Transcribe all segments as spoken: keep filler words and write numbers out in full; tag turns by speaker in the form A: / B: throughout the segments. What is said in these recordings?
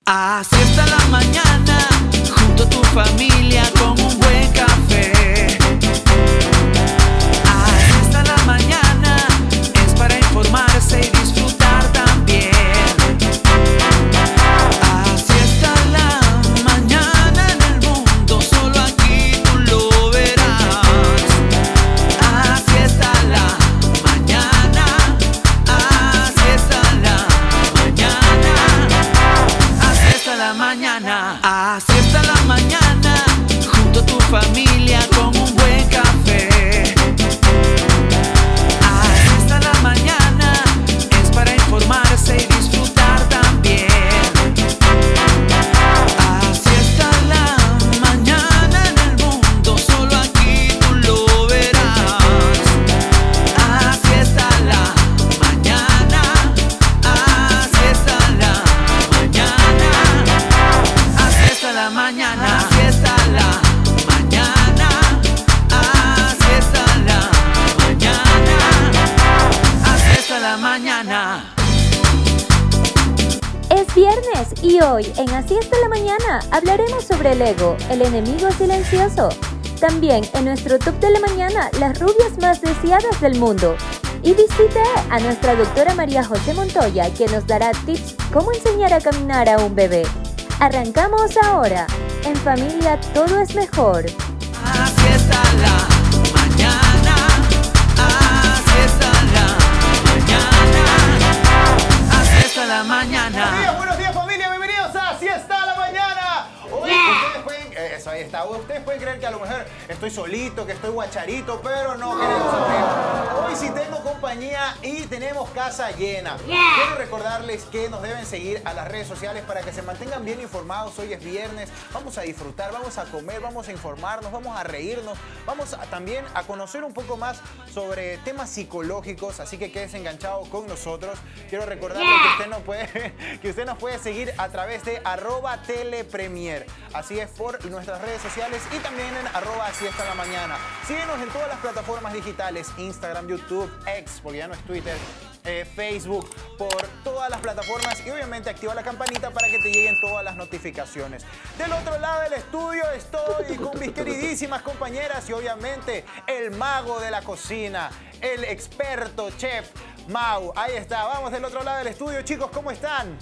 A: Así está la mañana, junto a tu familia con un buen café. Así está la mañana, es para informarse y disfrutar también. Así está la mañana en el mundo, solo aquí tú lo verás. Así está la mañana, así está la mañana, así está la mañana, así está la mañana, junto a tu familia con un buen café. Así está la mañana, es para informarse y disfrutar también. Así está la mañana en el mundo, solo aquí tú lo verás. Así está la mañana, así está la mañana, así está la mañana, así está la mañana, así está la mañana, así está la mañana.
B: Es viernes y hoy en Así está la mañana hablaremos sobre el ego, el enemigo silencioso. También en nuestro top de la mañana, las rubias más deseadas del mundo. Y visité a nuestra doctora María José Montoya, quien nos dará tips cómo enseñar a caminar a un bebé. Arrancamos ahora. En familia todo es mejor.
A: Así está la mañana, así está la mañana, así está la mañana.
C: Buenos días, buenos días familia, bienvenidos a Así está la mañana. Hoy ustedes pueden, eh, eso ahí está, ustedes pueden creer que a lo mejor estoy solito, que estoy guacharito, pero no, queridos amigos. Hoy sí tengo compañía y tenemos casa llena. Quiero recordarles que nos deben seguir a las redes sociales para que se mantengan bien informados. Hoy es viernes, vamos a disfrutar, vamos a comer, vamos a informarnos, vamos a reírnos, vamos a, también a conocer un poco más sobre temas psicológicos, así que quédese enganchado con nosotros. Quiero recordarles que usted nos puede, que usted nos puede seguir a través de arroba telepremier. Así es, por nuestras redes sociales y también en arroba así está la mañana. Síguenos en todas las plataformas digitales, Instagram, YouTube, X, porque ya no es Twitter, eh, Facebook, por todas las plataformas y obviamente activa la campanita para que te lleguen todas las notificaciones. Del otro lado del estudio estoy con mis queridísimas compañeras y obviamente el mago de la cocina, el experto chef Mau. Ahí está, vamos del otro lado del estudio, chicos, ¿cómo están?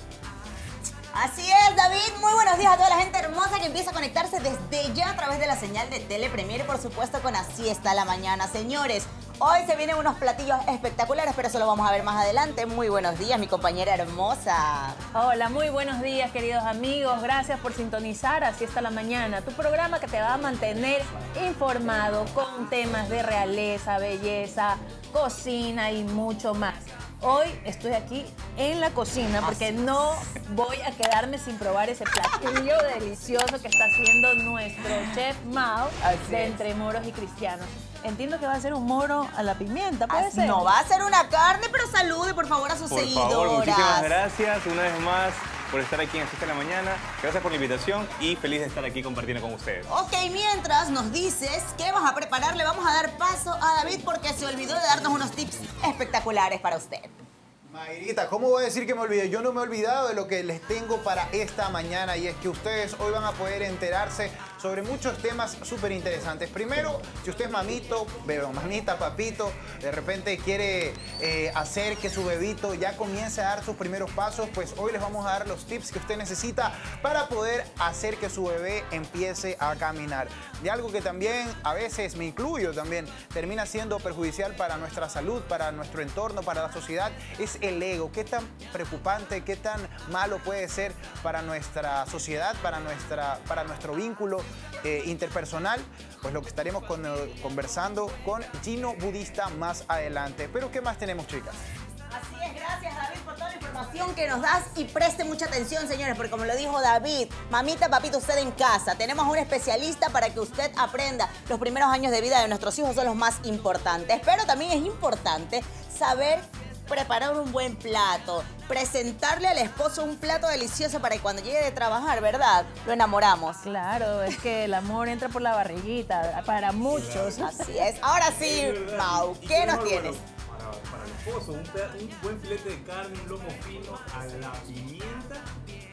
D: Así es, David. Muy buenos días a toda la gente hermosa que empieza a conectarse desde ya a través de la señal de Telepremier y por supuesto con Así está la mañana. Señores, hoy se vienen unos platillos espectaculares, pero eso lo vamos a ver más adelante. Muy buenos días, mi compañera hermosa.
E: Hola, muy buenos días, queridos amigos. Gracias por sintonizar Así está la mañana, tu programa que te va a mantener informado con temas de realeza, belleza, cocina y mucho más. Hoy estoy aquí en la cocina porque no voy a quedarme sin probar ese platillo delicioso que está haciendo nuestro chef Mau de Entre Moros y Cristianos. Entiendo que va a ser un moro a la pimienta, ¿puede ser?
D: No va a ser una carne, pero salude por favor a sus
F: por
D: seguidoras.
F: Por favor, muchísimas gracias una vez más por estar aquí en Así está la mañana. Gracias por la invitación y feliz de estar aquí compartiendo con ustedes.
D: Ok, mientras nos dices qué vas a preparar, le vamos a dar paso a David porque se olvidó de darnos unos tips espectaculares para usted.
C: Mayrita, ¿cómo voy a decir que me olvidé? Yo no me he olvidado de lo que les tengo para esta mañana y es que ustedes hoy van a poder enterarse sobre muchos temas súper interesantes. Primero, si usted es mamito, bebé, mamita, papito, de repente quiere eh, hacer que su bebito ya comience a dar sus primeros pasos, pues hoy les vamos a dar los tips que usted necesita para poder hacer que su bebé empiece a caminar. Y algo que también a veces me incluyo también, termina siendo perjudicial para nuestra salud, para nuestro entorno, para la sociedad, es el ego. Qué tan preocupante, qué tan malo puede ser para nuestra sociedad, para, nuestra, para nuestro vínculo eh, interpersonal, pues lo que estaremos con, conversando con Gino Budista más adelante. Pero ¿qué más tenemos, chicas?
D: Así es, gracias David por toda la información que nos das y preste mucha atención, señores, porque como lo dijo David, mamita, papito, usted en casa, tenemos un especialista para que usted aprenda. Los primeros años de vida de nuestros hijos son los más importantes, pero también es importante saber preparar un buen plato, presentarle al esposo un plato delicioso para que cuando llegue de trabajar, ¿verdad? Lo enamoramos.
E: Claro, es que el amor entra por la barriguita, para muchos.
D: Así es. Ahora sí, Mau, ¿qué nos tienes?
G: Para, para el esposo, un, un buen filete de carne, un lomo fino a la pimienta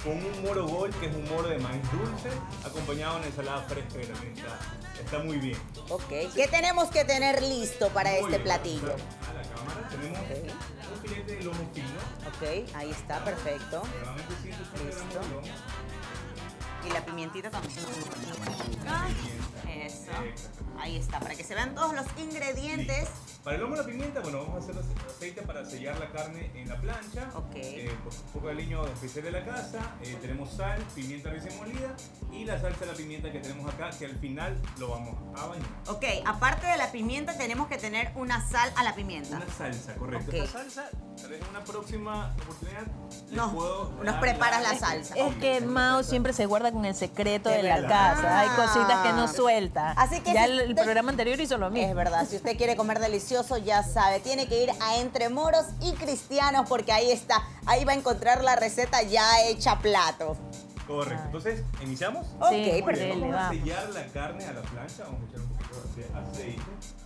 F: con un moro gold, que es un moro de maíz dulce, acompañado en ensalada fresca de granada. Está, está muy bien.
D: Ok, ¿qué tenemos que tener listo para
F: Muy
D: este
F: bien,
D: platillo?
F: A la cámara tenemos
D: Ok.
F: un filete de lomo fino.
D: Ok, ahí está, perfecto.
F: Realmente ciento ochenta
D: Listo.
F: gramos de lomo.
D: Y la pimientita también. Ah, eso. Ahí está, para que se vean todos los ingredientes.
F: Listo. Para el lomo de la pimienta, bueno, vamos a hacer aceite para sellar la carne en la plancha.
D: Ok.
F: Eh, pues, un poco de aliño especial de la casa. Eh, tenemos sal, pimienta recién molida y la salsa de la pimienta que tenemos acá, que al final lo vamos a bañar.
D: Ok, aparte de la pimienta, tenemos que tener una sal a la pimienta.
F: Una salsa, correcto.
D: Ok.
F: Esta salsa, tal vez en una próxima oportunidad les
D: Nos-
F: puedo
D: nos
F: dar
D: preparas la salsa.
E: Es que Mao siempre se guarda con el secreto de la
D: verdad.
E: casa. Hay cositas que no suelta.
D: Así que
E: ya
D: si
E: el, el
D: usted-
E: programa anterior hizo lo mismo.
D: Es verdad, si usted quiere comer delicioso, ya sabe, tiene que ir a Entre Moros y Cristianos porque ahí está, ahí va a encontrar la receta ya hecha a plato.
F: Correcto. Entonces, ¿iniciamos?
D: Ok,
E: Sí,
F: Muy bien,
D: perfecto.
F: vamos a
E: vamos.
F: sellar la carne a la plancha. Vamos a echar un poquito de aceite.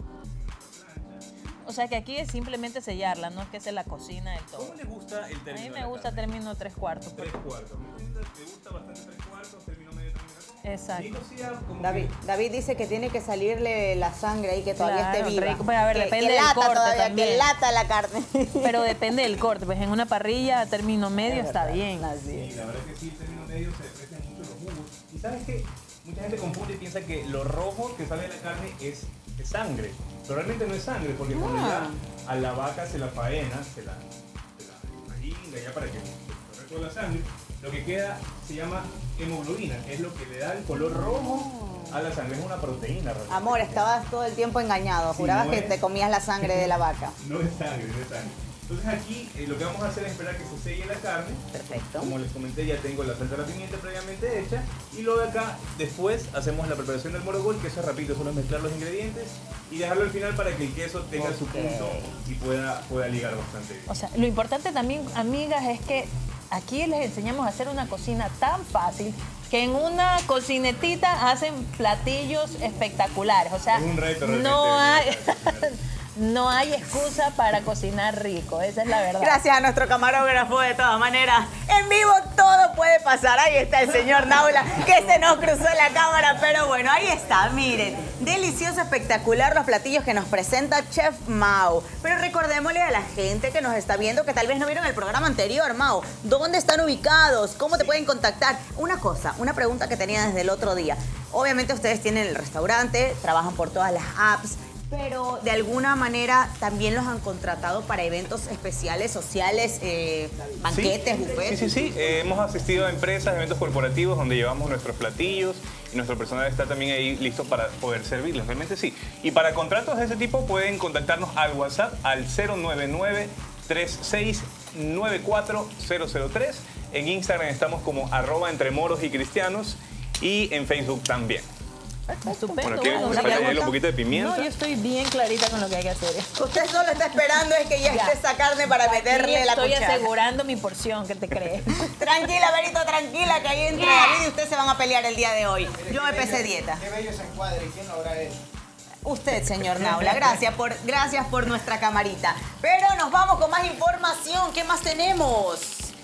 E: O sea que aquí es simplemente sellarla, no es que se la cocina del todo.
F: ¿Cómo le gusta el
E: A
F: término
E: mí
F: de
E: me
F: la
E: gusta
F: carne?
E: término tres cuartos.
F: Tres cuartos. Me gusta bastante tres cuartos, término medio también.
E: Exacto.
F: Y cocida como
D: David,
F: que-
D: David dice que tiene que salirle la sangre ahí, que todavía
E: Claro,
D: esté viva.
E: rico. Pero a ver,
D: que,
E: depende
D: que
E: del
D: lata
E: corte
D: todavía,
E: también.
D: que lata la carne.
E: Pero depende del corte, pues en una parrilla a término medio está bien.
D: Así
F: Sí,
D: es.
F: la verdad que sí, el término medio se aprecian mucho los jugos. Y sabes que mucha gente confunde y piensa que lo rojo que sale de la carne es, es sangre. Pero realmente no es sangre, porque cuando ya a la vaca se la faena, se la, se la maringa ya para que se corre toda la sangre, lo que queda se llama hemoglobina, que es lo que le da el color rojo a la sangre. Es una proteína realmente.
D: Amor, estabas todo el tiempo engañado.
F: Sí,
D: Jurabas
F: no
D: que
F: es.
D: te comías la sangre de la vaca.
F: No es sangre, no es sangre. Entonces aquí eh, lo que vamos a hacer es esperar que se selle la carne.
D: Perfecto.
F: Como les comenté, ya tengo la salsa de la pimienta previamente hecha. Y luego de acá, después hacemos la preparación del moro gold, que eso es rapidito, solo es mezclar los ingredientes y dejarlo al final para que el queso tenga su
D: Ok.
F: punto y pueda, pueda ligar bastante bien.
E: O sea, lo importante también, amigas, es que aquí les enseñamos a hacer una cocina tan fácil que en una cocinetita hacen platillos espectaculares. O sea,
F: Es un reto realmente,
E: no hay,
F: ¿verdad?
E: no hay excusa para cocinar rico. Esa es la verdad.
D: Gracias a nuestro camarógrafo, de todas maneras. En vivo todo puede pasar. Ahí está el señor Naula, que se nos cruzó la cámara. Pero bueno, ahí está, miren. Delicioso, espectacular los platillos que nos presenta Chef Mao. Pero recordémosle a la gente que nos está viendo que tal vez no vieron el programa anterior, Mao. ¿Dónde están ubicados? ¿Cómo te pueden contactar? Una cosa, una pregunta que tenía desde el otro día. Obviamente ustedes tienen el restaurante, trabajan por todas las apps, pero de alguna manera también los han contratado para eventos especiales, sociales, eh, banquetes,
F: Sí,
D: buffets.
F: sí, sí, sí. Eh, hemos asistido a empresas, eventos corporativos donde llevamos nuestros platillos y nuestro personal está también ahí listo para poder servirles. Realmente sí. Y para contratos de ese tipo pueden contactarnos al WhatsApp al cero nueve nueve, tres seis nueve cuatro cero cero tres. En Instagram estamos como arroba entre moros y cristianos y en Facebook también.
E: Estupendo.
F: Bueno, ¿quieren
E: bueno,
F: una
E: ya
F: añadirle un
E: gusta.
F: poquito de pimienta?
E: No, yo estoy bien clarita con lo que hay que hacer.
D: Usted solo está esperando es que ya,
E: Ya.
D: esté esa carne para meterle
E: Aquí
D: la
E: estoy
D: cuchara.
E: asegurando mi porción, ¿qué te crees?
D: Tranquila, Berito, tranquila, que ahí entre David y usted se van a pelear el día de hoy. Yo me pesé dieta.
C: Qué bello ese encuadre. ¿Quién lo habrá hecho?
D: Usted, señor Naula, gracias por, gracias por nuestra camarita. Pero nos vamos con más información. ¿Qué más tenemos?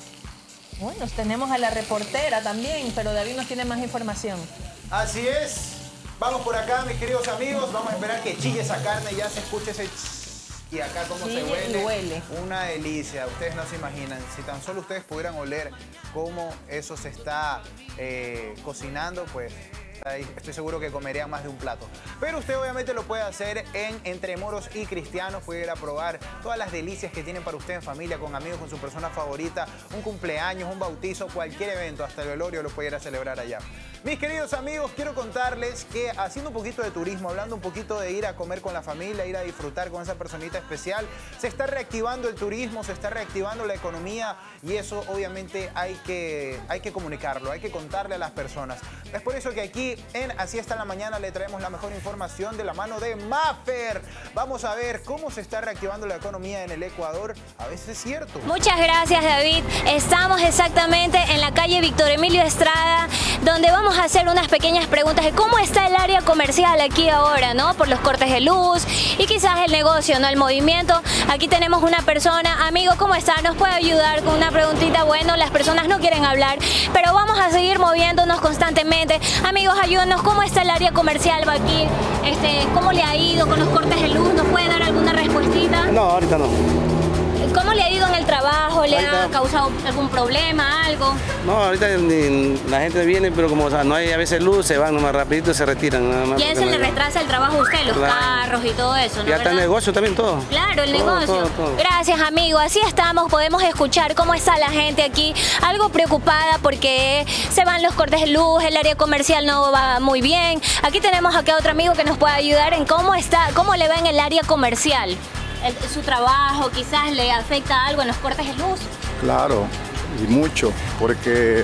E: Bueno, tenemos a la reportera también, pero David nos tiene más información.
C: Así es. Vamos por acá, mis queridos amigos. Vamos a esperar que chille esa carne. Ya se escuche ese... Y acá cómo se
E: Chille y
C: huele.
E: huele.
C: Una delicia. Ustedes no se imaginan. Si tan solo ustedes pudieran oler cómo eso se está eh, cocinando, pues... ahí estoy seguro que comerían más de un plato. Pero usted obviamente lo puede hacer en Entre Moros y Cristianos. Puede ir a probar todas las delicias que tienen para usted en familia, con amigos, con su persona favorita. Un cumpleaños, un bautizo, cualquier evento, hasta el velorio lo puede ir a celebrar allá. Mis queridos amigos, quiero contarles que haciendo un poquito de turismo, hablando un poquito de ir a comer con la familia, ir a disfrutar con esa personita especial, se está reactivando el turismo, se está reactivando la economía y eso obviamente hay que, hay que comunicarlo, hay que contarle a las personas. Es por eso que aquí en Así está la mañana le traemos la mejor información de la mano de Maffer. Vamos a ver cómo se está reactivando la economía en el Ecuador. A veces es cierto.
G: Muchas gracias, David. Estamos exactamente en la calle Víctor Emilio Estrada, donde vamos a hacer unas pequeñas preguntas de cómo está el área comercial aquí ahora, ¿no? Por los cortes de luz y quizás el negocio, ¿no? El movimiento. Aquí tenemos una persona. Amigo, ¿cómo está? ¿Nos puede ayudar con una preguntita? Bueno, las personas no quieren hablar, pero vamos a seguir moviéndonos constantemente. Amigos, ayúdenos. ¿Cómo está el área comercial aquí? Este, ¿cómo le ha ido con los cortes de luz? ¿Nos puede dar alguna respuestita?
H: No, ahorita no.
G: ¿Cómo le ha ido en el trabajo? ¿Le
H: Ahorita-
G: ha causado algún problema, algo?
H: No, ahorita ni- la gente viene, pero como o sea, no hay a veces luz, se van nomás rapidito y se retiran. Nada más
G: ¿Quién
H: porque
G: se le
H: no hay-
G: retrasa el trabajo a usted? Los
H: Claro.
G: carros y todo eso, ¿no?
H: Ya está el
G: ¿Verdad?
H: negocio también todo.
G: Claro, el
H: Todo,
G: negocio.
H: todo, todo.
G: Gracias, amigo. Así estamos. Podemos escuchar cómo está la gente aquí. Algo preocupada porque se van los cortes de luz, el área comercial no va muy bien. Aquí tenemos acá otro amigo que nos puede ayudar en cómo está, cómo le va en el área comercial. El- su trabajo quizás le afecta algo en los cortes de luz.
I: Claro, y mucho, porque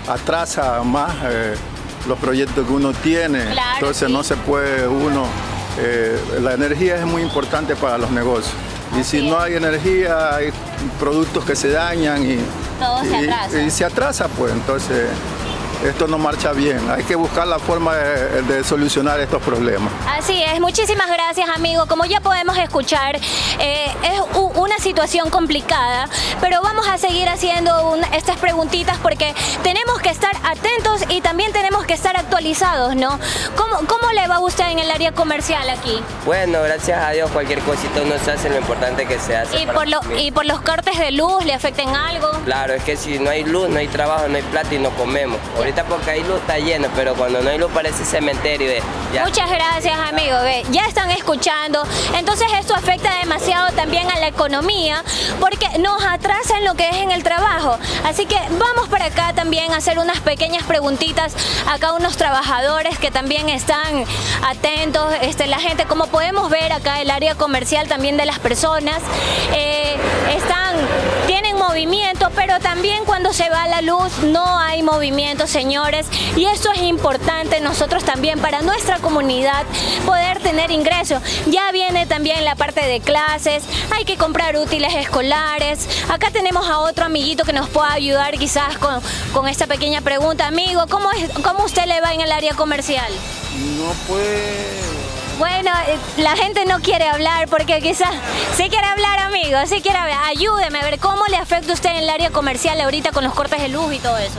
I: atrasa más eh, los proyectos que uno tiene.
G: Claro,
I: Entonces
G: sí.
I: no se puede uno. eh, la energía es muy importante para los negocios. Y
G: Así
I: si no
G: es.
I: hay energía, hay productos que se dañan y,
G: Todo se
I: y-
G: atrasa.
I: y se atrasa, pues entonces esto no marcha bien. Hay que buscar la forma de, de solucionar estos problemas.
G: Así es, muchísimas gracias, amigo. Como ya podemos escuchar, eh, es u- una situación complicada, pero vamos a seguir haciendo un- estas preguntitas porque tenemos que estar atentos y también tenemos que estar actualizados, ¿no? ¿Cómo, cómo le va a usted en el área comercial aquí?
J: Bueno, gracias a Dios cualquier cosita uno se hace, lo importante que se hace.
G: Y
J: para
G: por, lo-
J: consumir.
G: y por los cortes de luz, ¿le afecten algo?
J: Claro, es que si no hay luz, no hay trabajo, no hay plata y no comemos. Ahorita porque hay luz está lleno, pero cuando no hay luz parece cementerio. De, ya.
G: Muchas gracias, amigo. Ve, ya están escuchando. Entonces esto afecta demasiado también a la economía porque nos atrasa en lo que es en el trabajo. Así que vamos para acá también a hacer unas pequeñas preguntitas. Acá unos trabajadores que también están atentos. Este, la gente, como podemos ver acá, el área comercial también de las personas eh, están, tienen movimiento, pero también cuando se va la luz no hay movimiento, señores. Y eso es importante nosotros también para nuestra comunidad poder tener ingresos. Ya viene también la parte de clases, hay que comprar útiles escolares. Acá tenemos a otro amiguito que nos pueda ayudar quizás con, con esta pequeña pregunta. Amigo, ¿cómo, es, ¿cómo usted le va en el área comercial?
H: No puede.
G: Bueno, eh, la gente no quiere hablar porque quizás sí quiere hablar, amigo, sí quiere hablar. Ayúdeme a ver cómo le afecta a usted en el área comercial ahorita con los cortes de luz y todo eso.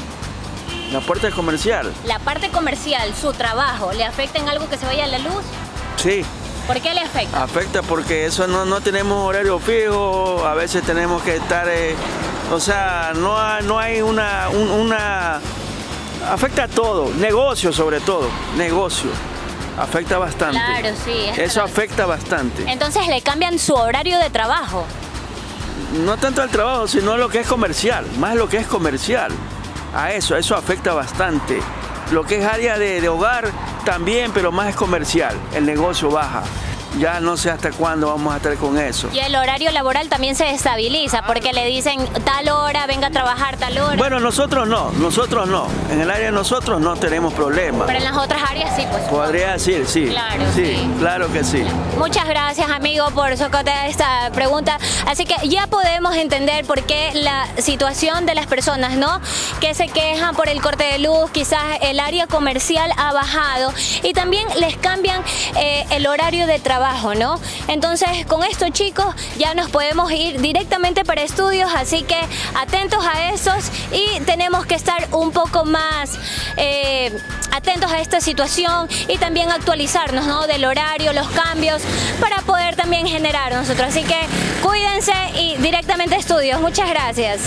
K: La puerta comercial.
G: La parte comercial, su trabajo, ¿le afecta en algo que se vaya la luz?
K: Sí,
G: ¿Por qué le afecta?
K: afecta porque eso no, no tenemos horario fijo, a veces tenemos que estar, eh, o sea, no hay, no hay una, un- una, afecta a todo, negocio sobre todo, negocio, afecta bastante.
G: Claro, sí. es
K: Eso
G: verdad.
K: afecta bastante.
G: Entonces le cambian su horario de trabajo.
K: No tanto al trabajo, sino lo que es comercial, más lo que es comercial. A eso, eso afecta bastante. Lo que es área de, de hogar también, pero más es comercial. El negocio baja. Ya no sé hasta cuándo vamos a estar con eso.
G: Y el horario laboral también se estabiliza porque le dicen tal hora, venga a trabajar tal hora.
K: Bueno, nosotros no, nosotros no. En el área de nosotros no tenemos problemas.
G: Pero en las otras áreas sí, pues.
K: Podría decir, sí.
G: Claro,
K: sí,
G: sí.
K: claro que sí.
G: Muchas gracias, amigo, por socotear esta pregunta. Así que ya podemos entender por qué la situación de las personas, ¿no? Que se quejan por el corte de luz, quizás el área comercial ha bajado y también les cambian eh, el horario de trabajo, ¿no? Entonces, con esto, chicos, ya nos podemos ir directamente para estudios, así que atentos a esos y tenemos que estar un poco más eh, atentos a esta situación y también actualizarnos, ¿no? Del horario, los cambios, para poder también generar nosotros. Así que cuídense y directamente a estudios. Muchas gracias.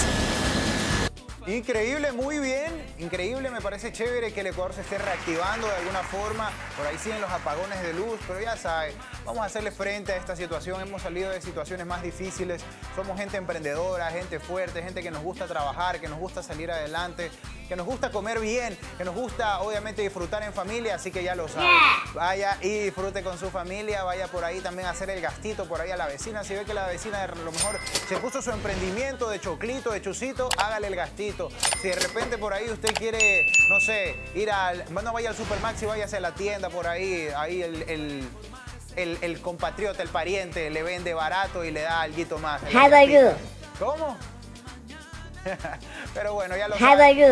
C: Increíble, muy bien. Increíble, me parece chévere que el Ecuador se esté reactivando de alguna forma. Por ahí siguen los apagones de luz, pero ya saben, vamos a hacerle frente a esta situación. Hemos salido de situaciones más difíciles. Somos gente emprendedora, gente fuerte, gente que nos gusta trabajar, que nos gusta salir adelante, que nos gusta comer bien, que nos gusta obviamente disfrutar en familia, así que ya lo saben. Vaya y disfrute con su familia, vaya por ahí también a hacer el gastito por ahí a la vecina. Si ve que la vecina a lo mejor se puso su emprendimiento de choclito, de chucito, hágale el gastito. Si de repente por ahí usted quiere, no sé, ir al, no vaya al Supermax y váyase a la tienda por ahí, ahí el, el, el, el compatriota, el pariente le vende barato y le da alguito más.
L: How about you?
C: ¿Cómo? Pero bueno, ya lo
L: How about
C: saben.
L: you?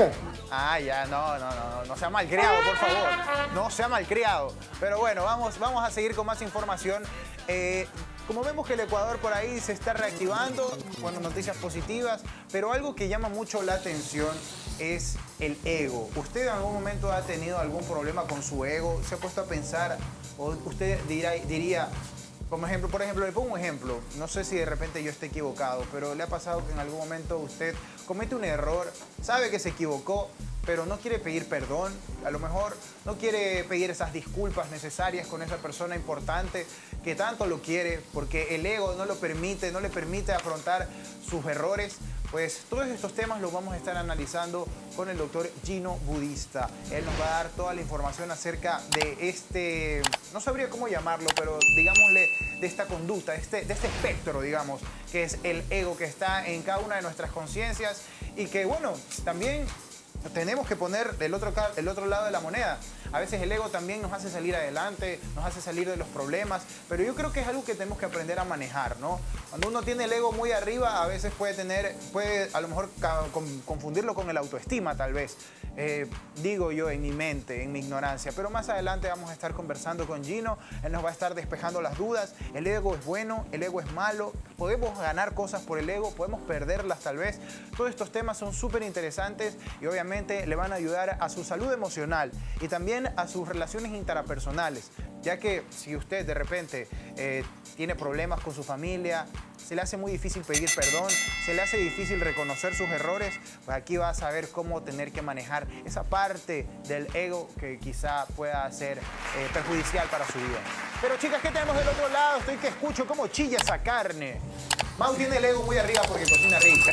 C: Ah, ya, no, no, no, no sea malcriado, por favor. No sea malcriado. Pero bueno, vamos, vamos a seguir con más información. Eh, como vemos que el Ecuador por ahí se está reactivando, bueno, noticias positivas, pero algo que llama mucho la atención es el ego. ¿Usted en algún momento ha tenido algún problema con su ego? ¿Se ha puesto a pensar? ¿O usted dirá, diría, como ejemplo, por ejemplo, le pongo un ejemplo, no sé si de repente yo esté equivocado, pero le ha pasado que en algún momento usted comete un error, sabe que se equivocó, pero no quiere pedir perdón, a lo mejor no quiere pedir esas disculpas necesarias con esa persona importante que tanto lo quiere, porque el ego no lo permite, no le permite afrontar sus errores? Pues todos estos temas los vamos a estar analizando con el doctor Gino Budista. Él nos va a dar toda la información acerca de este, no sabría cómo llamarlo, pero digámosle de esta conducta, de este, de este espectro, digamos, que es el ego que está en cada una de nuestras conciencias y que, bueno, también tenemos que poner el otro, el otro lado de la moneda. A veces el ego también nos hace salir adelante, nos hace salir de los problemas, pero yo creo que es algo que tenemos que aprender a manejar, ¿no? Cuando uno tiene el ego muy arriba, a veces puede tener, puede a lo mejor confundirlo con el autoestima, tal vez. Eh, digo yo en mi mente, en mi ignorancia, pero más adelante vamos a estar conversando con Gino, él nos va a estar despejando las dudas. El ego es bueno, el ego es malo, podemos ganar cosas por el ego, podemos perderlas tal vez. Todos estos temas son súper interesantes y obviamente le van a ayudar a su salud emocional y también a sus relaciones interpersonales, ya que si usted de repente eh, tiene problemas con su familia, se le hace muy difícil pedir perdón, se le hace difícil reconocer sus errores, pues aquí va a saber cómo tener que manejar esa parte del ego que quizá pueda ser eh, perjudicial para su vida. Pero chicas, ¿qué tenemos del otro lado? Estoy que escucho cómo chilla esa carne. Mau tiene el ego muy arriba porque cocina rico.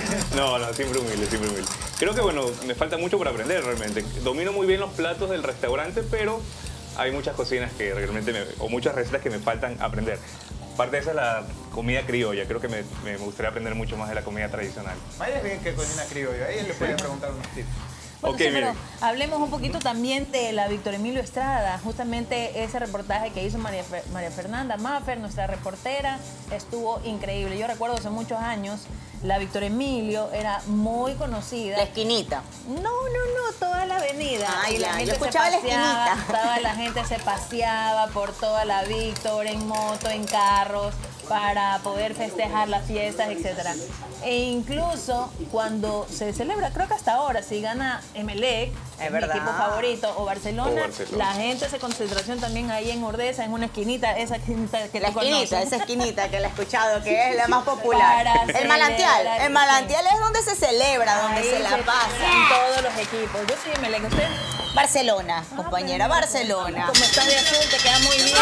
F: No, no, siempre humilde, siempre humilde. Creo que, bueno, me falta mucho por aprender realmente. Domino muy bien los platos del restaurante, pero hay muchas cocinas que realmente, me, o muchas recetas que me faltan aprender. Parte de esa es la comida criolla. Creo que me, me gustaría aprender mucho más de la comida tradicional.
C: Maya es bien que cocina criolla. A ella le puede preguntar unos tips.
E: Bueno,
F: Okay,
E: sí, pero
F: miren.
E: hablemos un poquito también de la Víctor Emilio Estrada. Justamente ese reportaje que hizo María, Fer- María Fernanda Maffer, nuestra reportera, estuvo increíble. Yo recuerdo hace muchos años, la Víctor Emilio era muy conocida.
D: La esquinita.
E: No, no, no, toda la avenida.
D: Ay,
E: Y la
D: ya,
E: gente
D: yo escuchaba
E: se
D: la
E: paseaba,
D: esquinita.
E: Toda la gente se paseaba por toda la Víctor, en moto, en carros, para poder festejar las fiestas, etcétera. E incluso cuando se celebra, creo que hasta ahora, si gana Emelec,
D: Es
E: mi
D: verdad.
E: equipo favorito, o Barcelona,
F: O Barcelona.
E: la gente hace concentración también ahí en Ordesa, en una esquinita, esa esquinita que
D: La
E: tú
D: esquinita,
E: conoces.
D: esa esquinita que la he escuchado, que es la más popular.
E: Para
D: El manantial.
E: celebrar,
D: El manantial es donde se celebra, donde
E: Ahí
D: se la pasa.
E: En todos los equipos. Yo soy Emelec, ¿usted?
D: Barcelona, compañera, Barcelona.
E: Como estás de azul, te queda muy bien.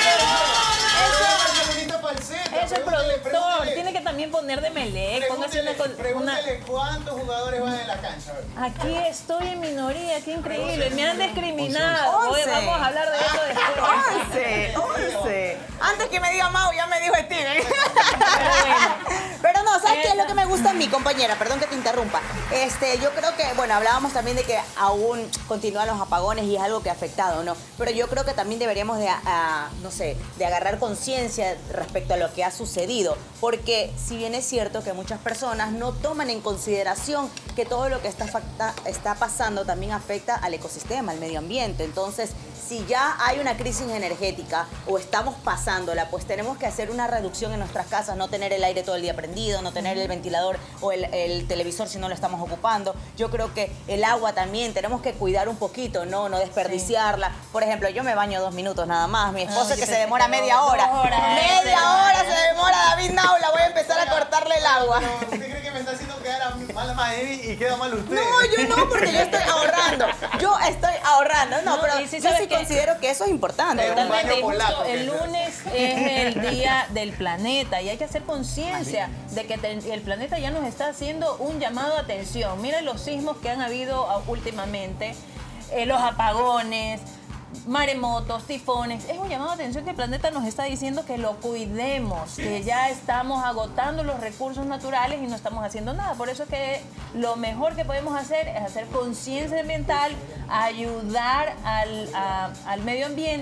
E: Eso es productor, tiene que también poner de Melec. Póngase una, con- una...
C: Pregúntele cuántos jugadores van en la cancha. A ver.
E: Aquí estoy en minoría, qué increíble. Me han discriminado. Hoy
D: Once.
E: vamos a hablar de eso después.
D: Once, once. Antes que me diga Mau, ya me dijo Steven.
E: Pero bueno.
D: Pero no, ¿sabes qué es lo que me gusta a mí, compañera? Perdón que te interrumpa. Este, yo creo que, bueno, hablábamos también de que aún continúan los apagones y es algo que ha afectado, ¿no? Pero yo creo que también deberíamos de, a- no sé, de agarrar conciencia respecto a lo que ha sucedido. Porque si bien es cierto que muchas personas no toman en consideración que todo lo que está, facta- está pasando también afecta al ecosistema, al medio ambiente. Entonces, si ya hay una crisis energética o estamos pasándola, pues tenemos que hacer una reducción en nuestras casas, no tener el aire todo el día prendido, no tener el ventilador o el, el televisor si no lo estamos ocupando. Yo creo que el agua también tenemos que cuidar un poquito, no, no desperdiciarla. Por ejemplo, yo me baño dos minutos nada más, mi esposo
E: Ay,
D: que
E: yo
D: se
E: pensé
D: demora
E: que
D: media
E: dos
D: hora.
E: horas,
D: Media
E: ese.
D: hora se demora David Naula, voy a empezar a cortarle el agua.
C: No, ¿usted cree que me está haciendo quedar a mí mal a Madrid y queda mal usted?
D: No, yo no, porque yo estoy ahorrando. Yo estoy ahorrando. No,
E: No,
D: pero
E: y sí
D: yo
E: sabes
D: sí
E: que-
D: considero que eso es importante.
C: Pero
D: ¿verdad?
E: Totalmente, y
C: baño
E: justo
C: polaco,
E: el
C: que es.
E: lunes es el día del planeta y hay que hacer conciencia de que te- el planeta ya nos está haciendo un llamado de atención. Mira los sismos que han habido ah, últimamente, eh, los apagones, maremotos, tifones. Es un llamado de atención que el planeta nos está diciendo que lo cuidemos, que ya estamos agotando los recursos naturales y no estamos haciendo nada. Por eso es que lo mejor que podemos hacer es hacer conciencia ambiental, ayudar al, a- al medio ambiente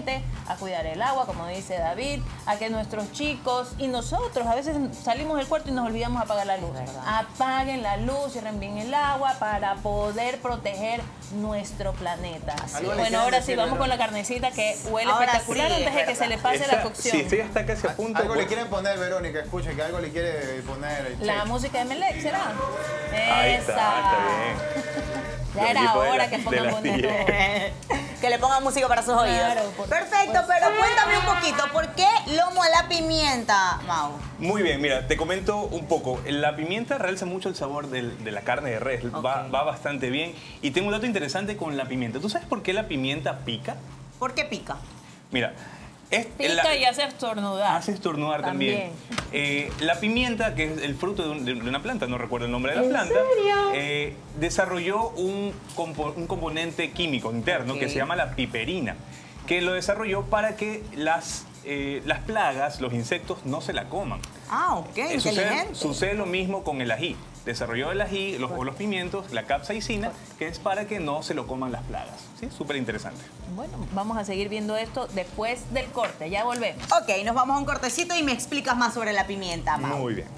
E: a cuidar el agua, como dice David, a que nuestros chicos y nosotros a veces salimos del cuarto y nos olvidamos apagar la luz. Apaguen la luz y cierren el agua para poder proteger nuestro planeta. Así bueno, ahora sí, vamos con la carnecita que huele ahora espectacular sí, antes de que se le pase
F: Esa,
E: la cocción.
F: Sí, estoy hasta casi a punto.
C: Algo le quieren poner, Verónica, escuche, que algo le quiere poner.
E: La
C: check.
E: música de Melec, ¿será?
F: Ahí
E: Esa.
F: está, está bien.
E: Ya era hora que pongan
D: poner. Que le pongan música para sus oídos. Claro, por, Perfecto, pues, pero cuéntame un poquito, ¿por qué lomo a la pimienta, Mau?
F: Muy bien, mira, te comento un poco. La pimienta realza mucho el sabor del, de la carne de res, okay. va, va bastante bien. Y tengo un dato interesante con la pimienta. ¿Tú sabes por qué la pimienta pica?
D: ¿Por qué pica?
F: Mira, es
E: pica
F: la,
E: y hace estornudar.
F: Hace estornudar también. también. Eh, la pimienta, que es el fruto de, un, de una planta, no recuerdo el nombre de la
E: ¿En
F: planta,
E: serio?
F: Eh, desarrolló un, compo, un componente químico interno okay. que se llama la piperina, que lo desarrolló para que las, eh, las plagas, los insectos, no se la coman.
D: Ah, ok,
F: eh,
D: inteligente.
F: Sucede, sucede lo mismo con el ají. Desarrolló el ají los, o los pimientos, la capsaicina, que es para que no se lo coman las plagas. ¿Sí? Súper interesante.
E: Bueno, vamos a seguir viendo esto después del corte. Ya volvemos.
D: Ok, nos vamos a un cortecito y me explicas más sobre la pimienta, Mau.
F: Muy bien.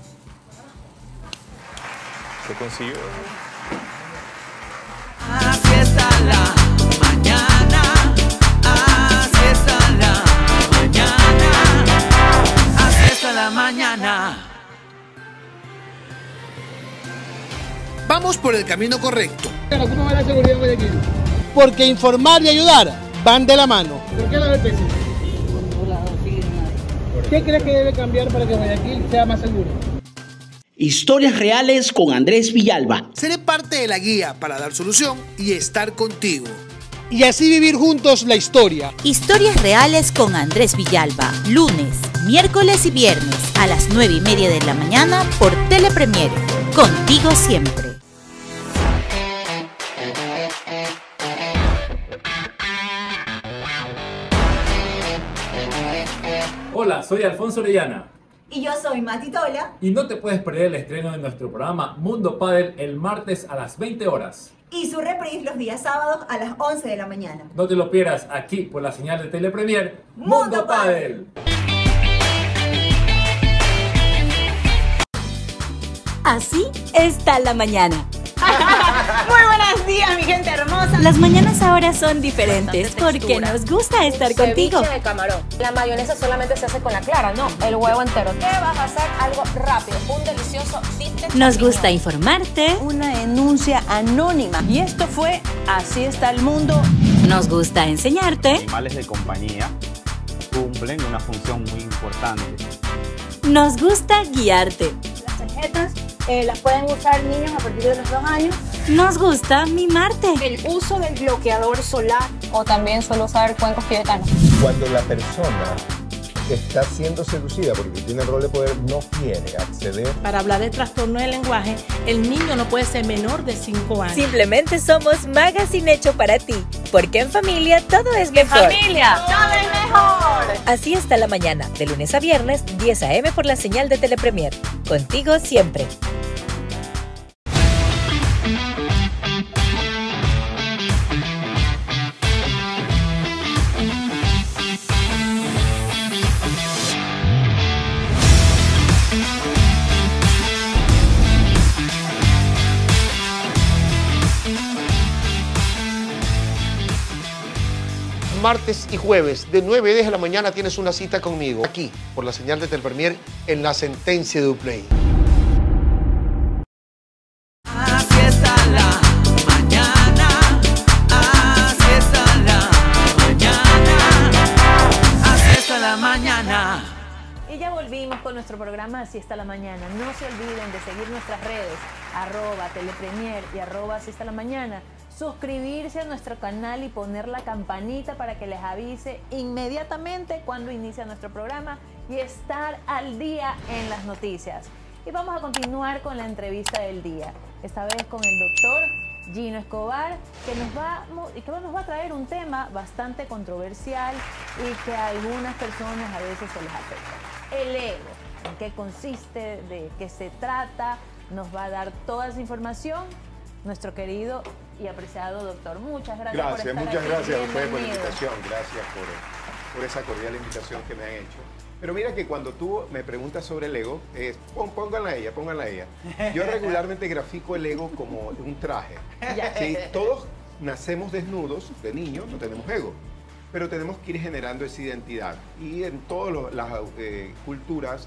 F: ¿Qué consigo?
A: Así está la mañana, así está la mañana, así está la mañana.
L: Vamos por el camino correcto. ¿Cómo va la seguridad en Guayaquil? Porque informar y ayudar van de la mano. ¿Por qué la B P C? ¿Qué crees que debe cambiar para que Guayaquil sea más seguro?
M: Historias reales con Andrés Villalba.
L: Seré parte de la guía para dar solución y estar contigo. Y así vivir juntos la historia.
N: Historias reales con Andrés Villalba. Lunes, miércoles y viernes a las nueve y media de la mañana por Telepremier. Contigo siempre.
O: Hola, soy Alfonso Orellana.
P: Y yo soy Mati Tola.
O: Y no te puedes perder el estreno de nuestro programa Mundo Padel el martes a las veinte horas.
P: Y su reprise los días sábados a las once de la mañana.
O: No te lo pierdas aquí por la señal de Telepremier Mundo, Mundo Padel.
N: Así está la mañana.
D: Muy buenos días, mi gente hermosa.
N: Las mañanas ahora son diferentes porque nos gusta estar
E: un
N: contigo.
E: Ceviche de camarón. La mayonesa solamente se hace con la clara, no, el huevo entero. ¿Qué vas a hacer? Algo rápido, un delicioso dip de
N: Nos gusta informarte.
D: Una denuncia anónima.
E: Y esto fue Así está el mundo.
N: Nos gusta enseñarte.
Q: Animales de compañía cumplen una función muy importante.
N: Nos gusta guiarte.
P: Las tarjetas eh, las pueden usar niños a partir de los dos años.
N: Nos gusta mimarte.
P: El uso del bloqueador solar.
E: O también solo usar cuencos tibetanos.
R: Cuando la persona que está siendo seducida porque tiene el rol de poder no quiere acceder.
S: Para hablar de trastorno del lenguaje, el niño no puede ser menor de cinco años.
N: Simplemente somos Magazine hecho para ti. Porque en familia todo es mejor.
E: ¡Familia! ¡Todo es mejor!
N: Así está la mañana, de lunes a viernes, diez a eme por la señal de Telepremier. Contigo siempre.
T: Martes y jueves, de nueve a diez de la mañana tienes una cita conmigo, aquí, por la señal de Telepremier, en La Sentencia de Uplay.
A: Así está la mañana, así está la mañana, así está la mañana.
E: Y ya volvimos con nuestro programa Así está la mañana. No se olviden de seguir nuestras redes, arroba Telepremier y arroba Así está la mañana. Suscribirse a nuestro canal y poner la campanita para que les avise inmediatamente cuando inicia nuestro programa y estar al día en las noticias. Y vamos a continuar con la entrevista del día, esta vez con el doctor Gino Escobar, que nos va, que nos va a traer un tema bastante controversial y que a algunas personas a veces se les afecta. El ego, en qué consiste, de qué se trata, nos va a dar toda esa información nuestro querido y apreciado doctor. Muchas gracias,
R: gracias
E: por estar
R: muchas
E: aquí.
R: gracias a ustedes por la
E: Bienvenido.
R: invitación. Gracias por por esa cordial invitación que me han hecho. Pero mira que cuando tú me preguntas sobre el ego, es, pon, pónganla a ella, pónganla a ella. Yo regularmente grafico el ego como un traje. ¿Sí? Todos nacemos desnudos, de niños, no tenemos ego, pero tenemos que ir generando esa identidad. Y en todas las eh, culturas,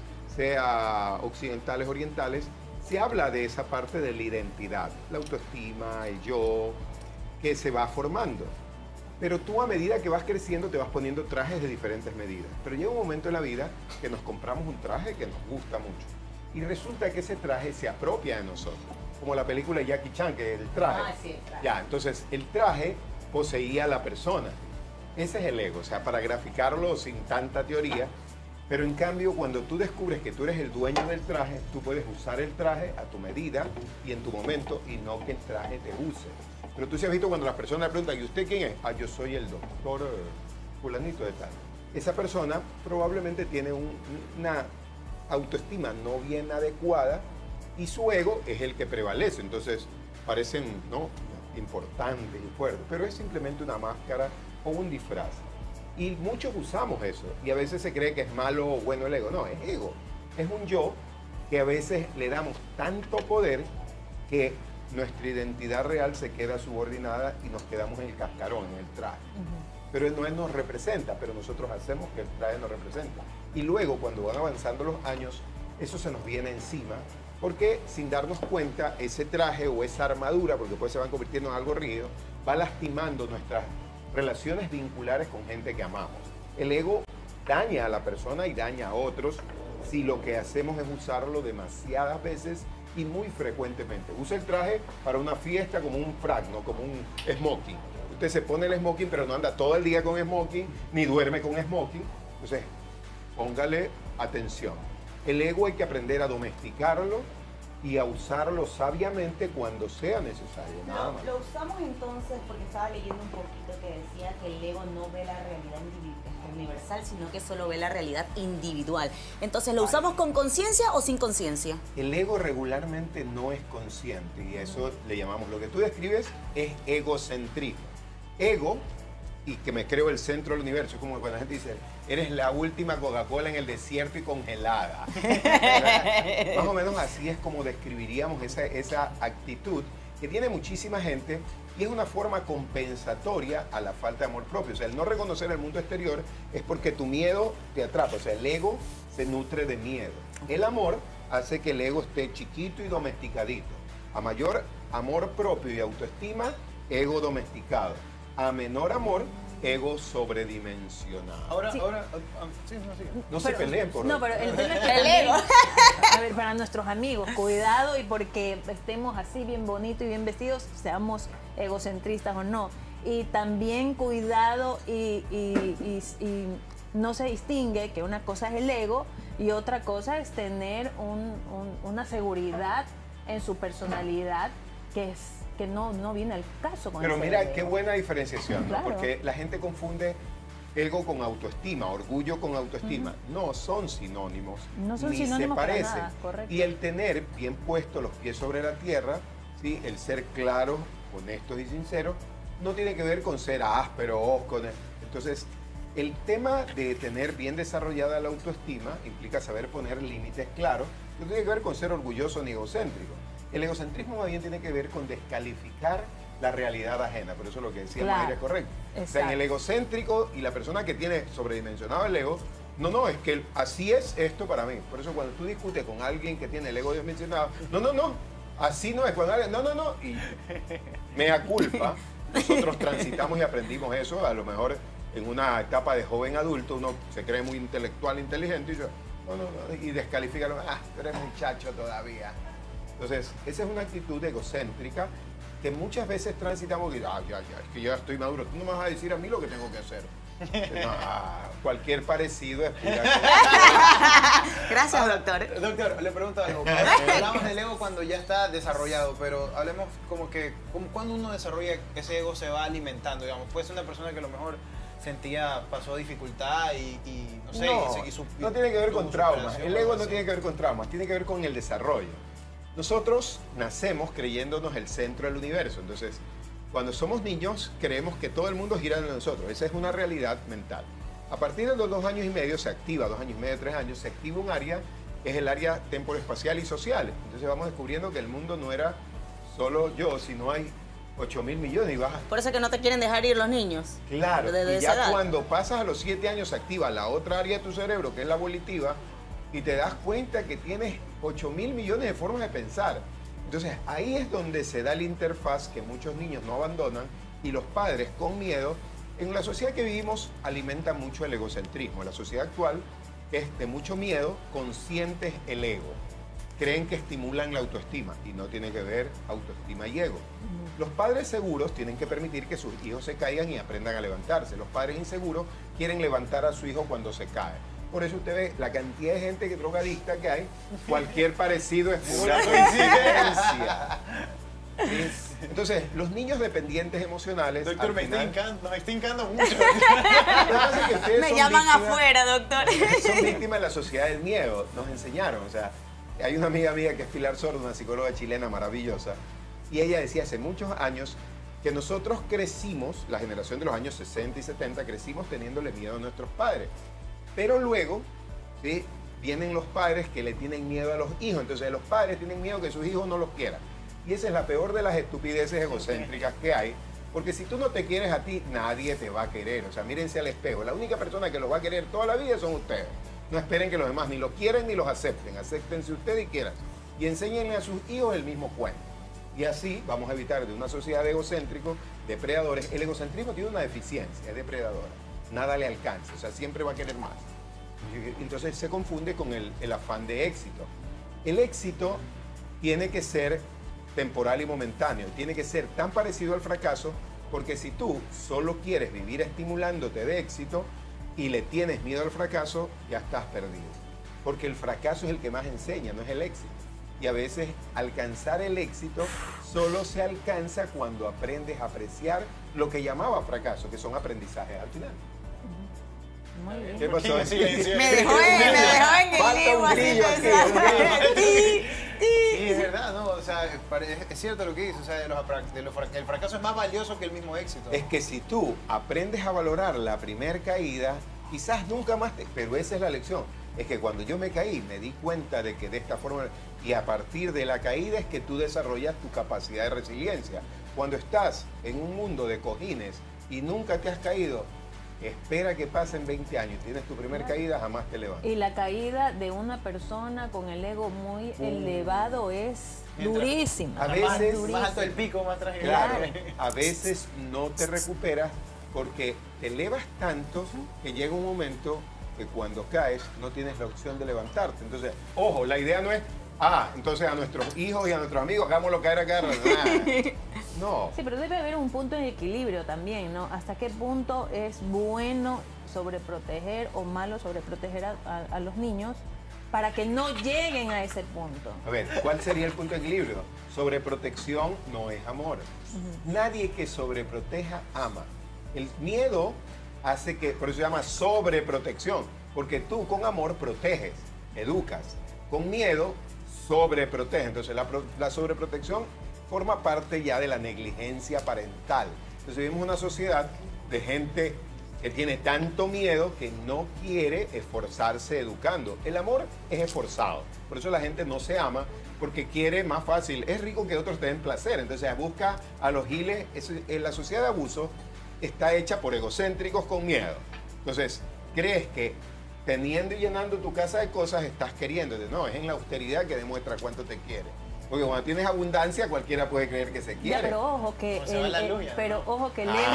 R: sea occidentales, orientales, se habla de esa parte de la identidad, la autoestima, el yo, que se va formando. Pero tú a medida que vas creciendo te vas poniendo trajes de diferentes medidas. Pero llega un momento en la vida que nos compramos un traje que nos gusta mucho. Y resulta que ese traje se apropia de nosotros. Como la película de Jackie Chan, que es el traje.
D: Ah, sí, el traje.
R: Ya, entonces el traje poseía a la persona. Ese es el ego, o sea, para graficarlo sin tanta teoría. Pero en cambio, cuando tú descubres que tú eres el dueño del traje, tú puedes usar el traje a tu medida y en tu momento, y no que el traje te use. Pero tú sí has visto cuando las personas le preguntan, ¿y usted quién es? Ah, yo soy el doctor eh, fulanito de tal. Esa persona probablemente tiene un, una autoestima no bien adecuada y su ego es el que prevalece. Entonces, parecen, ¿no?, importantes y fuertes, pero es simplemente una máscara o un disfraz. Y muchos usamos eso, y a veces se cree que es malo o bueno el ego. No, es ego. Es un yo que a veces le damos tanto poder que nuestra identidad real se queda subordinada y nos quedamos en el cascarón, en el traje. Uh-huh. Pero no nos representa, pero nosotros hacemos que el traje nos representa. Y luego, cuando van avanzando los años, eso se nos viene encima, porque sin darnos cuenta, ese traje o esa armadura, porque después se van convirtiendo en algo rígido, va lastimando nuestras relaciones vinculares con gente que amamos. El ego daña a la persona y daña a otros si lo que hacemos es usarlo demasiadas veces y muy frecuentemente. Usa el traje para una fiesta como un frac, ¿no?, como un smoking. Usted se pone el smoking, pero no anda todo el día con smoking, ni duerme con smoking. Entonces, póngale atención. El ego hay que aprender a domesticarlo y a usarlo sabiamente cuando sea necesario. Nada más.
D: Lo, lo usamos entonces porque estaba leyendo un poquito que decía que el ego no ve la realidad universal, sino que solo ve la realidad individual. Entonces, ¿lo usamos con conciencia o sin conciencia?
R: El ego regularmente no es consciente y eso le llamamos, lo que tú describes es egocentrismo. Ego, y que me creo el centro del universo, es como cuando la gente dice, eres la última Coca-Cola en el desierto y congelada. Más o menos así es como describiríamos esa, esa actitud que tiene muchísima gente y es una forma compensatoria a la falta de amor propio. O sea, el no reconocer el mundo exterior es porque tu miedo te atrapa. O sea, el ego se nutre de miedo. El amor hace que el ego esté chiquito y domesticadito. A mayor amor propio y autoestima, ego domesticado. A menor amor, ego sobredimensionado.
C: Ahora,
E: Sí.
C: ahora, ah, ah, sí, no, sigue.
R: No
E: Pero-
R: se peleen por
E: No, pero el tema es que
D: El
E: también-
D: ego.
E: a ver, para nuestros amigos, cuidado y porque estemos así bien bonitos y bien vestidos, seamos egocentristas o no. Y también cuidado y, y- y- y no se distingue que una cosa es el ego y otra cosa es tener un- un- una seguridad en su personalidad que es que no, no viene al caso con
R: Pero
E: ese
R: mira,
E: ego.
R: qué buena diferenciación, ¿no?
E: Claro.
R: Porque la gente confunde ego con autoestima, orgullo con autoestima. No son sinónimos.
E: No son
R: ni
E: sinónimos
R: se
E: para
R: parecen.
E: nada, correcto.
R: Y el tener bien puestos los pies sobre la tierra, ¿sí?, el ser claros, honestos y sinceros, no tiene que ver con ser ásperos, con... Entonces, el tema de tener bien desarrollada la autoestima implica saber poner límites claros. No tiene que ver con ser orgulloso ni egocéntrico. El egocentrismo más bien tiene que ver con descalificar la realidad ajena. Por eso lo que decía
E: Claro.
R: Mayra es correcto. O sea, en
E: Exacto.
R: el egocéntrico y la persona que tiene sobredimensionado el ego, no, no, es que el- así es esto para mí. Por eso cuando tú discutes con alguien que tiene el ego dimensionado, no, no, no, así no es. Cuando alguien, no, no, no, y mea culpa, nosotros transitamos y aprendimos eso, a lo mejor en una etapa de joven adulto, uno se cree muy intelectual, inteligente, y dice, no, no, no, y descalifica, ah, tú eres muchacho todavía. Entonces, esa es una actitud egocéntrica que muchas veces transitamos y ah, ya, ya, es que ya estoy maduro, tú no me vas a decir a mí lo que tengo que hacer. No, ah, cualquier parecido es pura...
D: Gracias, doctor.
C: Doctor, le pregunto algo. Hablamos del ego cuando ya está desarrollado, pero hablemos como que como cuando uno desarrolla ese ego se va alimentando, digamos. Puede ser una persona que a lo mejor sentía, pasó dificultad y, y no sé,
R: No,
C: y se- y su-
R: no tiene que ver
C: tuvo
R: con
C: su
R: traumas.
C: operación
R: El
C: o
R: ego
C: algo
R: no
C: así.
R: tiene que ver con traumas, tiene que ver con el desarrollo. Nosotros nacemos creyéndonos el centro del universo. Entonces, cuando somos niños, creemos que todo el mundo gira en nosotros. Esa es una realidad mental. A partir de los dos años y medio se activa, dos años y medio, tres años, se activa un área, que es el área temporoespacial y social. Entonces vamos descubriendo que el mundo no era solo yo, sino hay ocho mil millones y baja.
D: Por eso es que no te quieren dejar ir los niños.
R: Claro,
D: Desde
R: y
D: esa
R: ya
D: edad.
R: cuando pasas a los siete años se activa la otra área de tu cerebro, que es la volitiva, y te das cuenta que tienes ocho mil millones de formas de pensar. Entonces ahí es donde se da la interfaz que muchos niños no abandonan y los padres con miedo. En la sociedad que vivimos alimenta mucho el egocentrismo. La sociedad actual es de mucho miedo, conscientes el ego. Creen que estimulan la autoestima y no tiene que ver autoestima y ego. Los padres seguros tienen que permitir que sus hijos se caigan y aprendan a levantarse. Los padres inseguros quieren levantar a su hijo cuando se cae. Por eso usted ve la cantidad de gente que drogadicta que hay, cualquier parecido es pura coincidencia. ¿Sí? Entonces, los niños dependientes emocionales...
C: Doctor,
R: al
C: me
R: final-
C: está hincando, nos está hincando mucho.
R: Lo que pasa es que ustedes
D: Me
R: son
D: llaman
R: víctimas-
D: afuera, doctor.
R: Son víctimas de la sociedad del miedo, nos enseñaron. O sea, hay una amiga mía que es Pilar Sordo, una psicóloga chilena maravillosa, y ella decía hace muchos años que nosotros crecimos, la generación de los años sesenta y setenta, crecimos teniéndole miedo a nuestros padres. Pero luego, ¿sí?, vienen los padres que le tienen miedo a los hijos. Entonces los padres tienen miedo que sus hijos no los quieran. Y esa es la peor de las estupideces egocéntricas que hay. Porque si tú no te quieres a ti, nadie te va a querer. O sea, mírense al espejo. La única persona que los va a querer toda la vida son ustedes. No esperen que los demás ni los quieren ni los acepten. Acéptense ustedes y quieran. Y enséñenle a sus hijos el mismo cuento. Y así vamos a evitar de una sociedad de egocéntricos, depredadores. El egocentrismo tiene una deficiencia, es depredadora. Nada le alcanza, o sea, siempre va a querer más. Entonces se confunde con el, el afán de éxito. El éxito tiene que ser temporal y momentáneo, tiene que ser tan parecido al fracaso, porque si tú solo quieres vivir estimulándote de éxito y le tienes miedo al fracaso, ya estás perdido. Porque el fracaso es el que más enseña, no es el éxito. Y a veces alcanzar el éxito solo se alcanza cuando aprendes a apreciar lo que llamaba fracaso, que son aprendizajes al final.
E: Muy bien.
R: ¿Qué pasó?
C: Me dejó
D: en- me dejó en el
R: Falta
D: limbo,
R: un
D: así
R: grillo aquí,
D: pensando.
R: un grillo.
C: Sí, es verdad, ¿no? O sea, es pare- es cierto lo que dice, o sea, de los fra- de los fra- el fracaso es más valioso que el mismo éxito.
R: Es que si tú aprendes a valorar la primer caída, quizás nunca más, te- pero esa es la lección. Es que cuando yo me caí, me di cuenta de que de esta forma, y a partir de la caída es que tú desarrollas tu capacidad de resiliencia. Cuando estás en un mundo de cojines y nunca te has caído, espera que pasen veinte años, tienes tu primer caída, jamás te levantas.
E: Y la caída de una persona con el ego muy
R: Uh.
E: elevado es
C: Mientras-
E: durísima.
R: A
C: Más-
R: veces-
C: más alto el pico, más trágico.
R: Claro, a veces no te recuperas porque te elevas tanto que llega un momento que cuando caes no tienes la opción de levantarte. Entonces, ojo, la idea no es, ah, entonces a nuestros hijos y a nuestros amigos hagámoslo caer acá. No.
E: Sí, pero debe haber un punto de equilibrio también, ¿no? ¿Hasta qué punto es bueno sobreproteger o malo sobreproteger a, a- a los niños para que no lleguen a ese punto?
R: A ver, ¿cuál sería el punto de equilibrio? Sobreprotección no es amor. Nadie que sobreproteja ama. El miedo hace que, por eso se llama sobreprotección, porque tú con amor proteges, educas. Con miedo sobreproteges. Entonces la, pro- la sobreprotección forma parte ya de la negligencia parental. Entonces vivimos una sociedad de gente que tiene tanto miedo que no quiere esforzarse educando. El amor es esforzado. Por eso la gente no se ama, porque quiere más fácil. Es rico que otros te den placer. Entonces busca a los giles. Es- en la sociedad de abuso está hecha por egocéntricos con miedo. Entonces, crees que teniendo y llenando tu casa de cosas estás queriéndote. No, es en la austeridad que demuestra cuánto te quiere. Porque cuando tienes abundancia, cualquiera puede creer que se
E: Ya,
R: quiere.
E: pero ojo que
C: se va
E: el,
C: la
E: el-
C: luz ya,
E: pero ojo que el ego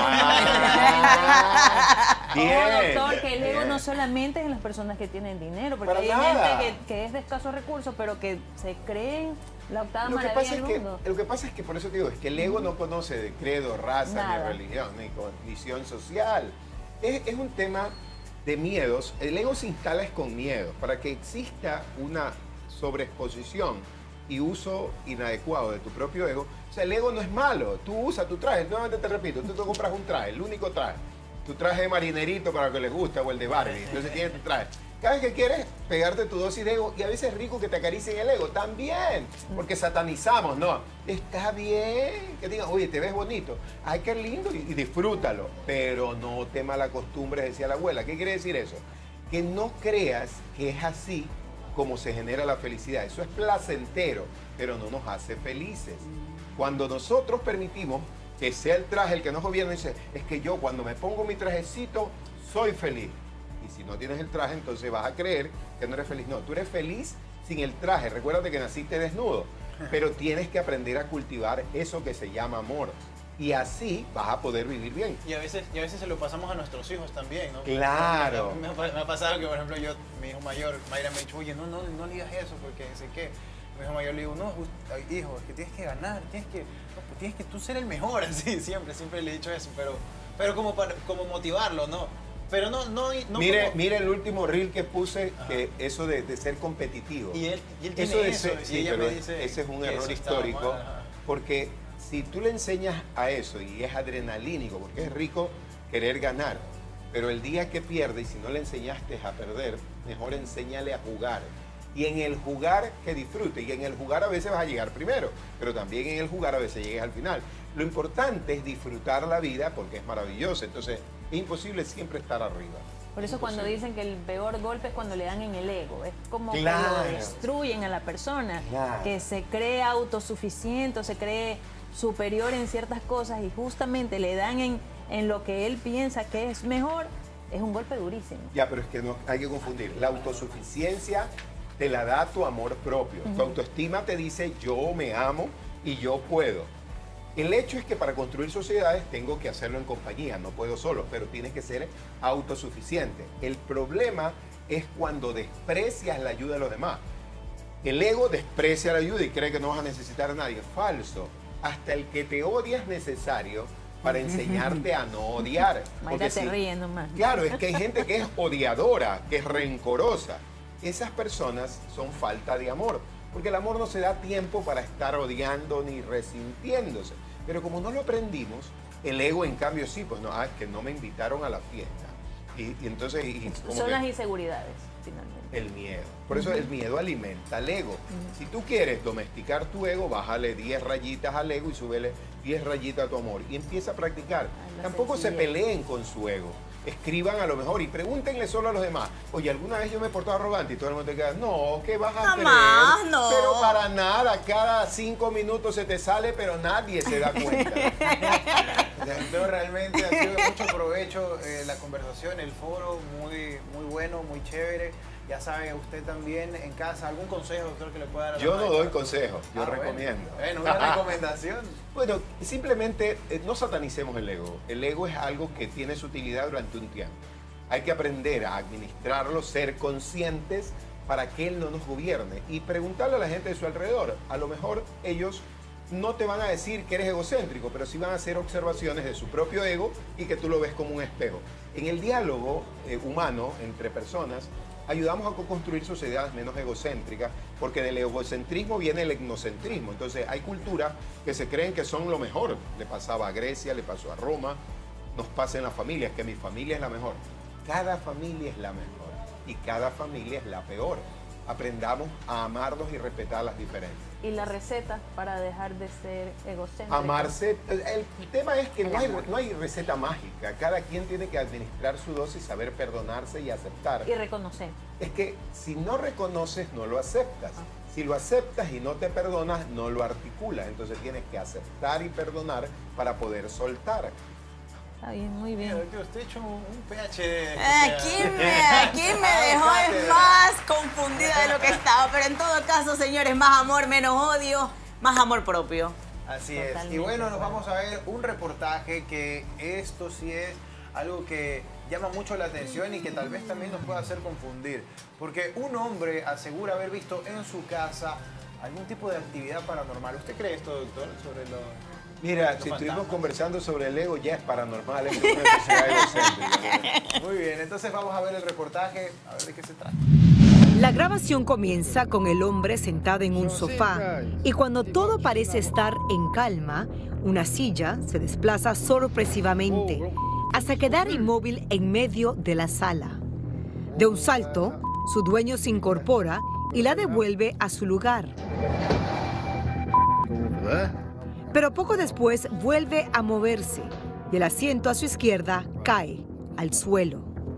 R: Ah,
E: no
R: bien,
E: ojo, doctor, que el ego
R: bien.
E: no solamente es en las personas que tienen dinero, porque
R: Para
E: hay
R: nada.
E: gente que, que es de escasos recursos, pero que se creen la octava
R: Lo que,
E: maravilla
R: pasa
E: del
R: es que,
E: mundo.
R: lo que pasa es que, por eso te digo, es que el ego no conoce de credo, raza,
E: Nada.
R: ni religión, ni condición social. Es, es un tema de miedos. El ego se instala es con miedo. Para que exista una sobreexposición y uso inadecuado de tu propio ego, o sea, el ego no es malo. Tú usas tu traje, nuevamente te repito, tú te compras un traje, el único traje. Tu traje de marinerito para lo que les gusta o el de Barbie. Entonces tienes tu traje. Cada vez que quieres pegarte tu dosis de ego, y a veces es rico que te acaricien el ego, también, porque satanizamos, no, está bien, que digan, oye, te ves bonito, ay, qué lindo, y, y disfrútalo, pero no te malacostumbres, decía la abuela. ¿Qué quiere decir eso? Que no creas que es así como se genera la felicidad. Eso es placentero, pero no nos hace felices. Cuando nosotros permitimos que sea el traje el que nos gobierna, dice, es que yo cuando me pongo mi trajecito, soy feliz. Y si no tienes el traje, entonces vas a creer que no eres feliz. No, tú eres feliz sin el traje. Recuérdate que naciste desnudo. Pero tienes que aprender a cultivar eso que se llama amor. Y así vas a poder vivir bien.
C: Y a veces, y a veces se lo pasamos a nuestros hijos también, ¿no?
R: Claro.
C: Me, me, me ha pasado que, por ejemplo, yo, mi hijo mayor, Mayra me ha dicho, oye, no, no, no le digas eso porque sé qué. Mi hijo mayor le digo, no, hijo, es que tienes que ganar, tienes que, no, pues tienes que tú ser el mejor, así, siempre, siempre le he dicho eso, pero, pero como, para, como motivarlo, ¿no? Pero no, no, no
R: mire,
C: como...
R: mire el último reel que puse, que eso de, de ser competitivo.
C: Y él, y él tiene
R: eso, de
C: eso,
R: ser,
C: y
R: sí,
C: ella
R: pero
C: me dice
R: ese es un
C: que
R: error
C: eso está
R: histórico,
C: mal, ajá.
R: porque si tú le enseñas a eso y es adrenalínico, porque es rico querer ganar, pero el día que pierde y si no le enseñaste a perder, mejor enséñale a jugar. Y en el jugar que disfrute, y en el jugar a veces vas a llegar primero, pero también en el jugar a veces llegues al final. Lo importante es disfrutar la vida porque es maravillosa, entonces es imposible siempre estar arriba.
E: Por eso cuando dicen que el peor golpe es cuando le dan en el ego, es como
R: Claro.
E: que lo destruyen a la persona,
R: Claro.
E: que se cree autosuficiente o se cree superior en ciertas cosas y justamente le dan en, en lo que él piensa que es mejor, es un golpe durísimo.
R: Ya, pero es que no hay que confundir. La autosuficiencia te la da tu amor propio.
E: Ujú.
R: Tu autoestima te dice yo me amo y yo puedo. El hecho es que para construir sociedades tengo que hacerlo en compañía, no puedo solo, pero tienes que ser autosuficiente. El problema es cuando desprecias la ayuda de los demás. El ego desprecia la ayuda y cree que no vas a necesitar a nadie. Falso. Hasta el que te odia es necesario para enseñarte a no odiar.
E: Mayra
R: Porque
E: te
R: si-
E: ríe nomás.
R: Claro, es que hay gente que es odiadora, que es rencorosa. Esas personas son falta de amor, porque el amor no se da tiempo para estar odiando ni resintiéndose. Pero como no lo aprendimos, el ego en cambio sí, pues no, ah, es que no me invitaron a la fiesta. Y, y entonces... y como
E: Son
R: que
E: las inseguridades, finalmente.
R: el miedo. Por eso el miedo alimenta al ego. Si tú quieres domesticar tu ego, bájale diez rayitas al ego y súbele diez rayitas a tu amor. Y empieza a practicar.
E: la
R: Tampoco se
E: sencillez.
R: peleen con su ego. Escriban a lo mejor y pregúntenle solo a los demás. Oye, ¿alguna vez yo me he portado arrogante? Y todo el mundo te queda, no, ¿qué vas a
D: Jamás,
R: creer?
D: no.
R: Pero para nada, cada cinco minutos se te sale, pero nadie se da cuenta.
C: Pero realmente ha sido de mucho provecho eh, la conversación, el foro, muy, muy bueno, muy chévere. Ya sabe usted también en casa, ¿algún consejo, doctor, que le pueda dar a la
R: Yo no
C: maestra?
R: doy consejos, yo
C: Ah, bueno.
R: recomiendo.
C: Bueno, una recomendación.
R: Bueno, simplemente eh, no satanicemos el ego. El ego es algo que tiene su utilidad durante un tiempo. Hay que aprender a administrarlo, ser conscientes para que él no nos gobierne y preguntarle a la gente de su alrededor. A lo mejor ellos no te van a decir que eres egocéntrico, pero sí van a hacer observaciones de su propio ego y que tú lo ves como un espejo. En el diálogo eh, humano entre personas, ayudamos a construir sociedades menos egocéntricas, porque del egocentrismo viene el etnocentrismo. Entonces hay culturas que se creen que son lo mejor. Le pasaba a Grecia, le pasó a Roma, nos pasa en las familias, que mi familia es la mejor. Cada familia es la mejor y cada familia es la peor. Aprendamos a amarnos y respetar las diferencias.
E: Y la receta para dejar de ser egocéntrico.
R: Amarse. El tema es que no hay, no hay receta mágica. Cada quien tiene que administrar su dosis, saber perdonarse y aceptar.
E: Y reconocer.
R: Es que si no reconoces, no lo aceptas. Si lo aceptas y no te perdonas, no lo articulas. Entonces tienes que aceptar y perdonar para poder soltar.
E: Está bien, muy bien.
C: Mira, usted ha hecho un P H D.
D: Aquí me, aquí me dejó es más confundida de lo que estaba, pero en todo caso, señores, más amor, menos odio, más amor propio.
C: Así es. Y
D: Totalmente
C: bueno,
D: de
C: nos
D: acuerdo.
C: vamos a ver un reportaje que esto sí es algo que llama mucho la atención y que tal vez también nos pueda hacer confundir. Porque un hombre asegura haber visto en su casa algún tipo de actividad paranormal. ¿Usted cree esto, doctor, sobre lo...
R: Mira,
C: los
R: si estuvimos
C: fantasmas?
R: conversando sobre el ego, ya es paranormal, es una sociedad egocéntrica.
C: Muy bien, entonces vamos a ver el reportaje, a ver de qué se trata.
U: La grabación comienza con el hombre sentado en un sofá y cuando todo parece estar en calma, una silla se desplaza sorpresivamente hasta quedar inmóvil en medio de la sala. De un salto, Su dueño se incorpora y la devuelve a su lugar. Pero poco después vuelve a moverse y el asiento a su izquierda cae al suelo.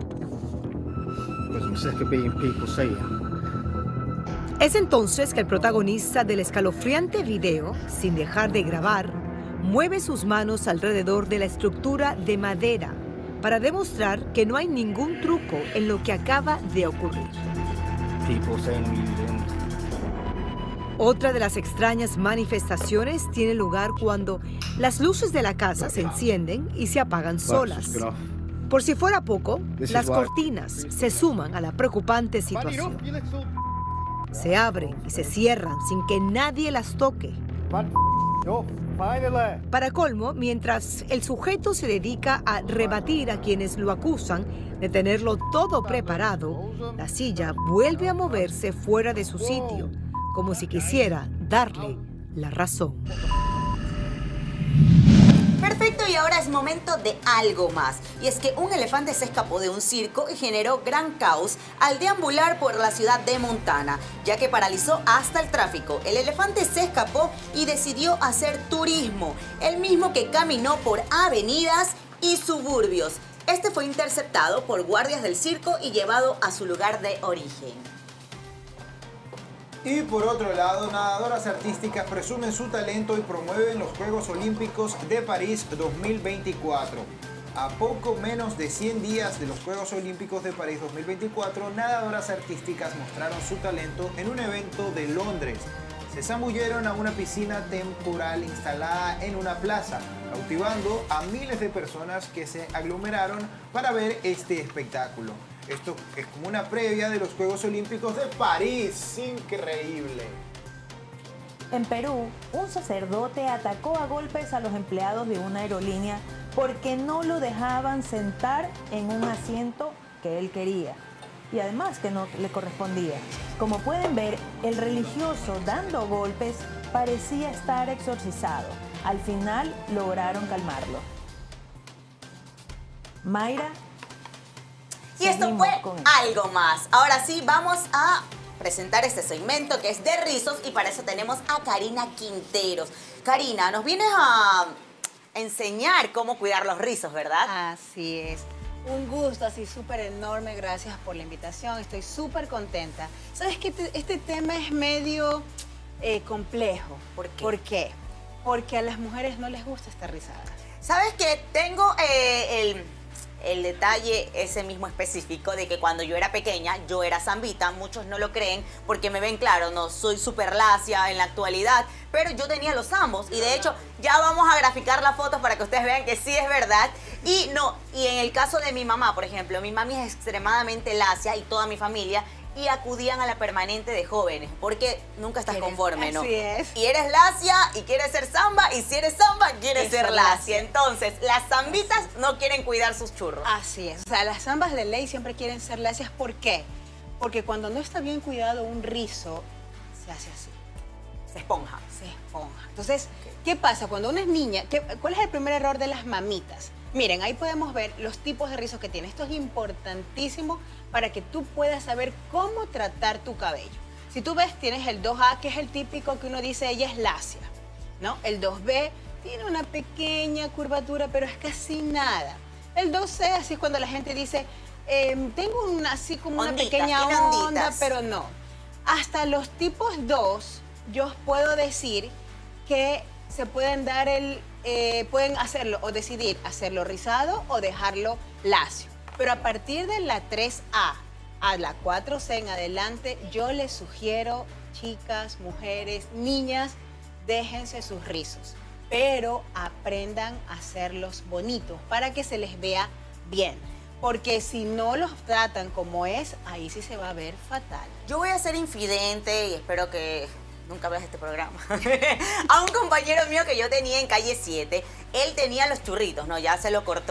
U: Es entonces que el protagonista del escalofriante video, sin dejar de grabar, mueve sus manos alrededor de la estructura de madera para demostrar que no hay ningún truco en lo que acaba de ocurrir. Otra de las extrañas manifestaciones tiene lugar cuando las luces de la casa se encienden y se apagan solas. Por si fuera poco, las cortinas se suman a la preocupante situación. Se abren y se cierran sin que nadie las toque. Para colmo, mientras el sujeto se dedica a rebatir a quienes lo acusan de tenerlo todo preparado, la silla vuelve a moverse fuera de su sitio, como si quisiera darle la razón.
D: Perfecto, y ahora es momento de algo más. Y es que un elefante se escapó de un circo y generó gran caos al deambular por la ciudad de Montana, ya que paralizó hasta el tráfico. El elefante se escapó y decidió hacer turismo, el mismo que caminó por avenidas y suburbios. Este fue interceptado por guardias del circo y llevado a su lugar de origen.
C: Y por otro lado, nadadoras artísticas presumen su talento y promueven los Juegos Olímpicos de París dos mil veinticuatro. A poco menos de cien días de los Juegos Olímpicos de París dos mil veinticuatro, nadadoras artísticas mostraron su talento en un evento de Londres. Se zambulleron a una piscina temporal instalada en una plaza, cautivando a miles de personas que se aglomeraron para ver este espectáculo. Esto es como una previa de los Juegos Olímpicos de París. ¡Increíble!
E: En Perú, un sacerdote atacó a golpes a los empleados de una aerolínea porque no lo dejaban sentar en un asiento que él quería y además que no le correspondía. Como pueden ver, el religioso dando golpes parecía estar exorcizado. Al final lograron calmarlo. Mayra.
D: Y esto fue algo más. Ahora sí, vamos a presentar este segmento que es de rizos y para eso tenemos a Karina Quinteros. Karina, nos vienes a enseñar cómo cuidar los rizos, ¿verdad?
B: Así es. Un gusto así súper enorme, gracias por la invitación, estoy súper contenta. ¿Sabes que este tema es medio eh, complejo?
D: ¿Por qué?
B: ¿Por qué? Porque a las mujeres no les gusta estar rizada.
D: ¿Sabes qué? Tengo eh, el... el detalle ese mismo específico de que cuando yo era pequeña, yo era zambita. Muchos no lo creen porque me ven, claro, no soy súper lacia en la actualidad, pero yo tenía los zambos y de hecho ya vamos a graficar las fotos para que ustedes vean que sí es verdad. Y no, y en el caso de mi mamá, por ejemplo, mi mami es extremadamente lacia y toda mi familia, y acudían a la permanente de jóvenes, porque nunca estás conforme, ¿no?
B: Así es.
D: Y eres lacia y quieres ser zamba, y si eres zamba, quieres ser lacia. Entonces, las zambitas no quieren cuidar sus churros.
B: Así es. O sea, las zambas de ley siempre quieren ser lacias. ¿Por qué? Porque cuando no está bien cuidado un rizo, se hace así.
D: Se esponja.
B: Se esponja. Entonces, ¿qué pasa? Cuando una es niña, ¿qué, ¿cuál es el primer error de las mamitas? Miren, ahí podemos ver los tipos de rizos que tiene. Esto es importantísimo para que tú puedas saber cómo tratar tu cabello. Si tú ves, tienes el dos A, que es el típico que uno dice, ella es lacia, ¿no? El dos B tiene una pequeña curvatura, pero es casi nada. El dos C, así es cuando la gente dice, eh, tengo una, así como una
D: Onditas,
B: pequeña
D: tiene
B: onda,
D: onditas.
B: pero no. Hasta los tipos dos, yo os puedo decir que se pueden dar el... Eh, pueden hacerlo o decidir hacerlo rizado o dejarlo lacio. Pero a partir de la tres A a la cuatro C en adelante, yo les sugiero, chicas, mujeres, niñas, déjense sus rizos. Pero aprendan a hacerlos bonitos para que se les vea bien. Porque si no los tratan como es, ahí sí se va a ver fatal.
D: Yo voy a ser infidente y espero que nunca veas este programa. A un compañero mío que yo tenía en calle siete, él tenía los churritos, ¿no? Ya se lo cortó.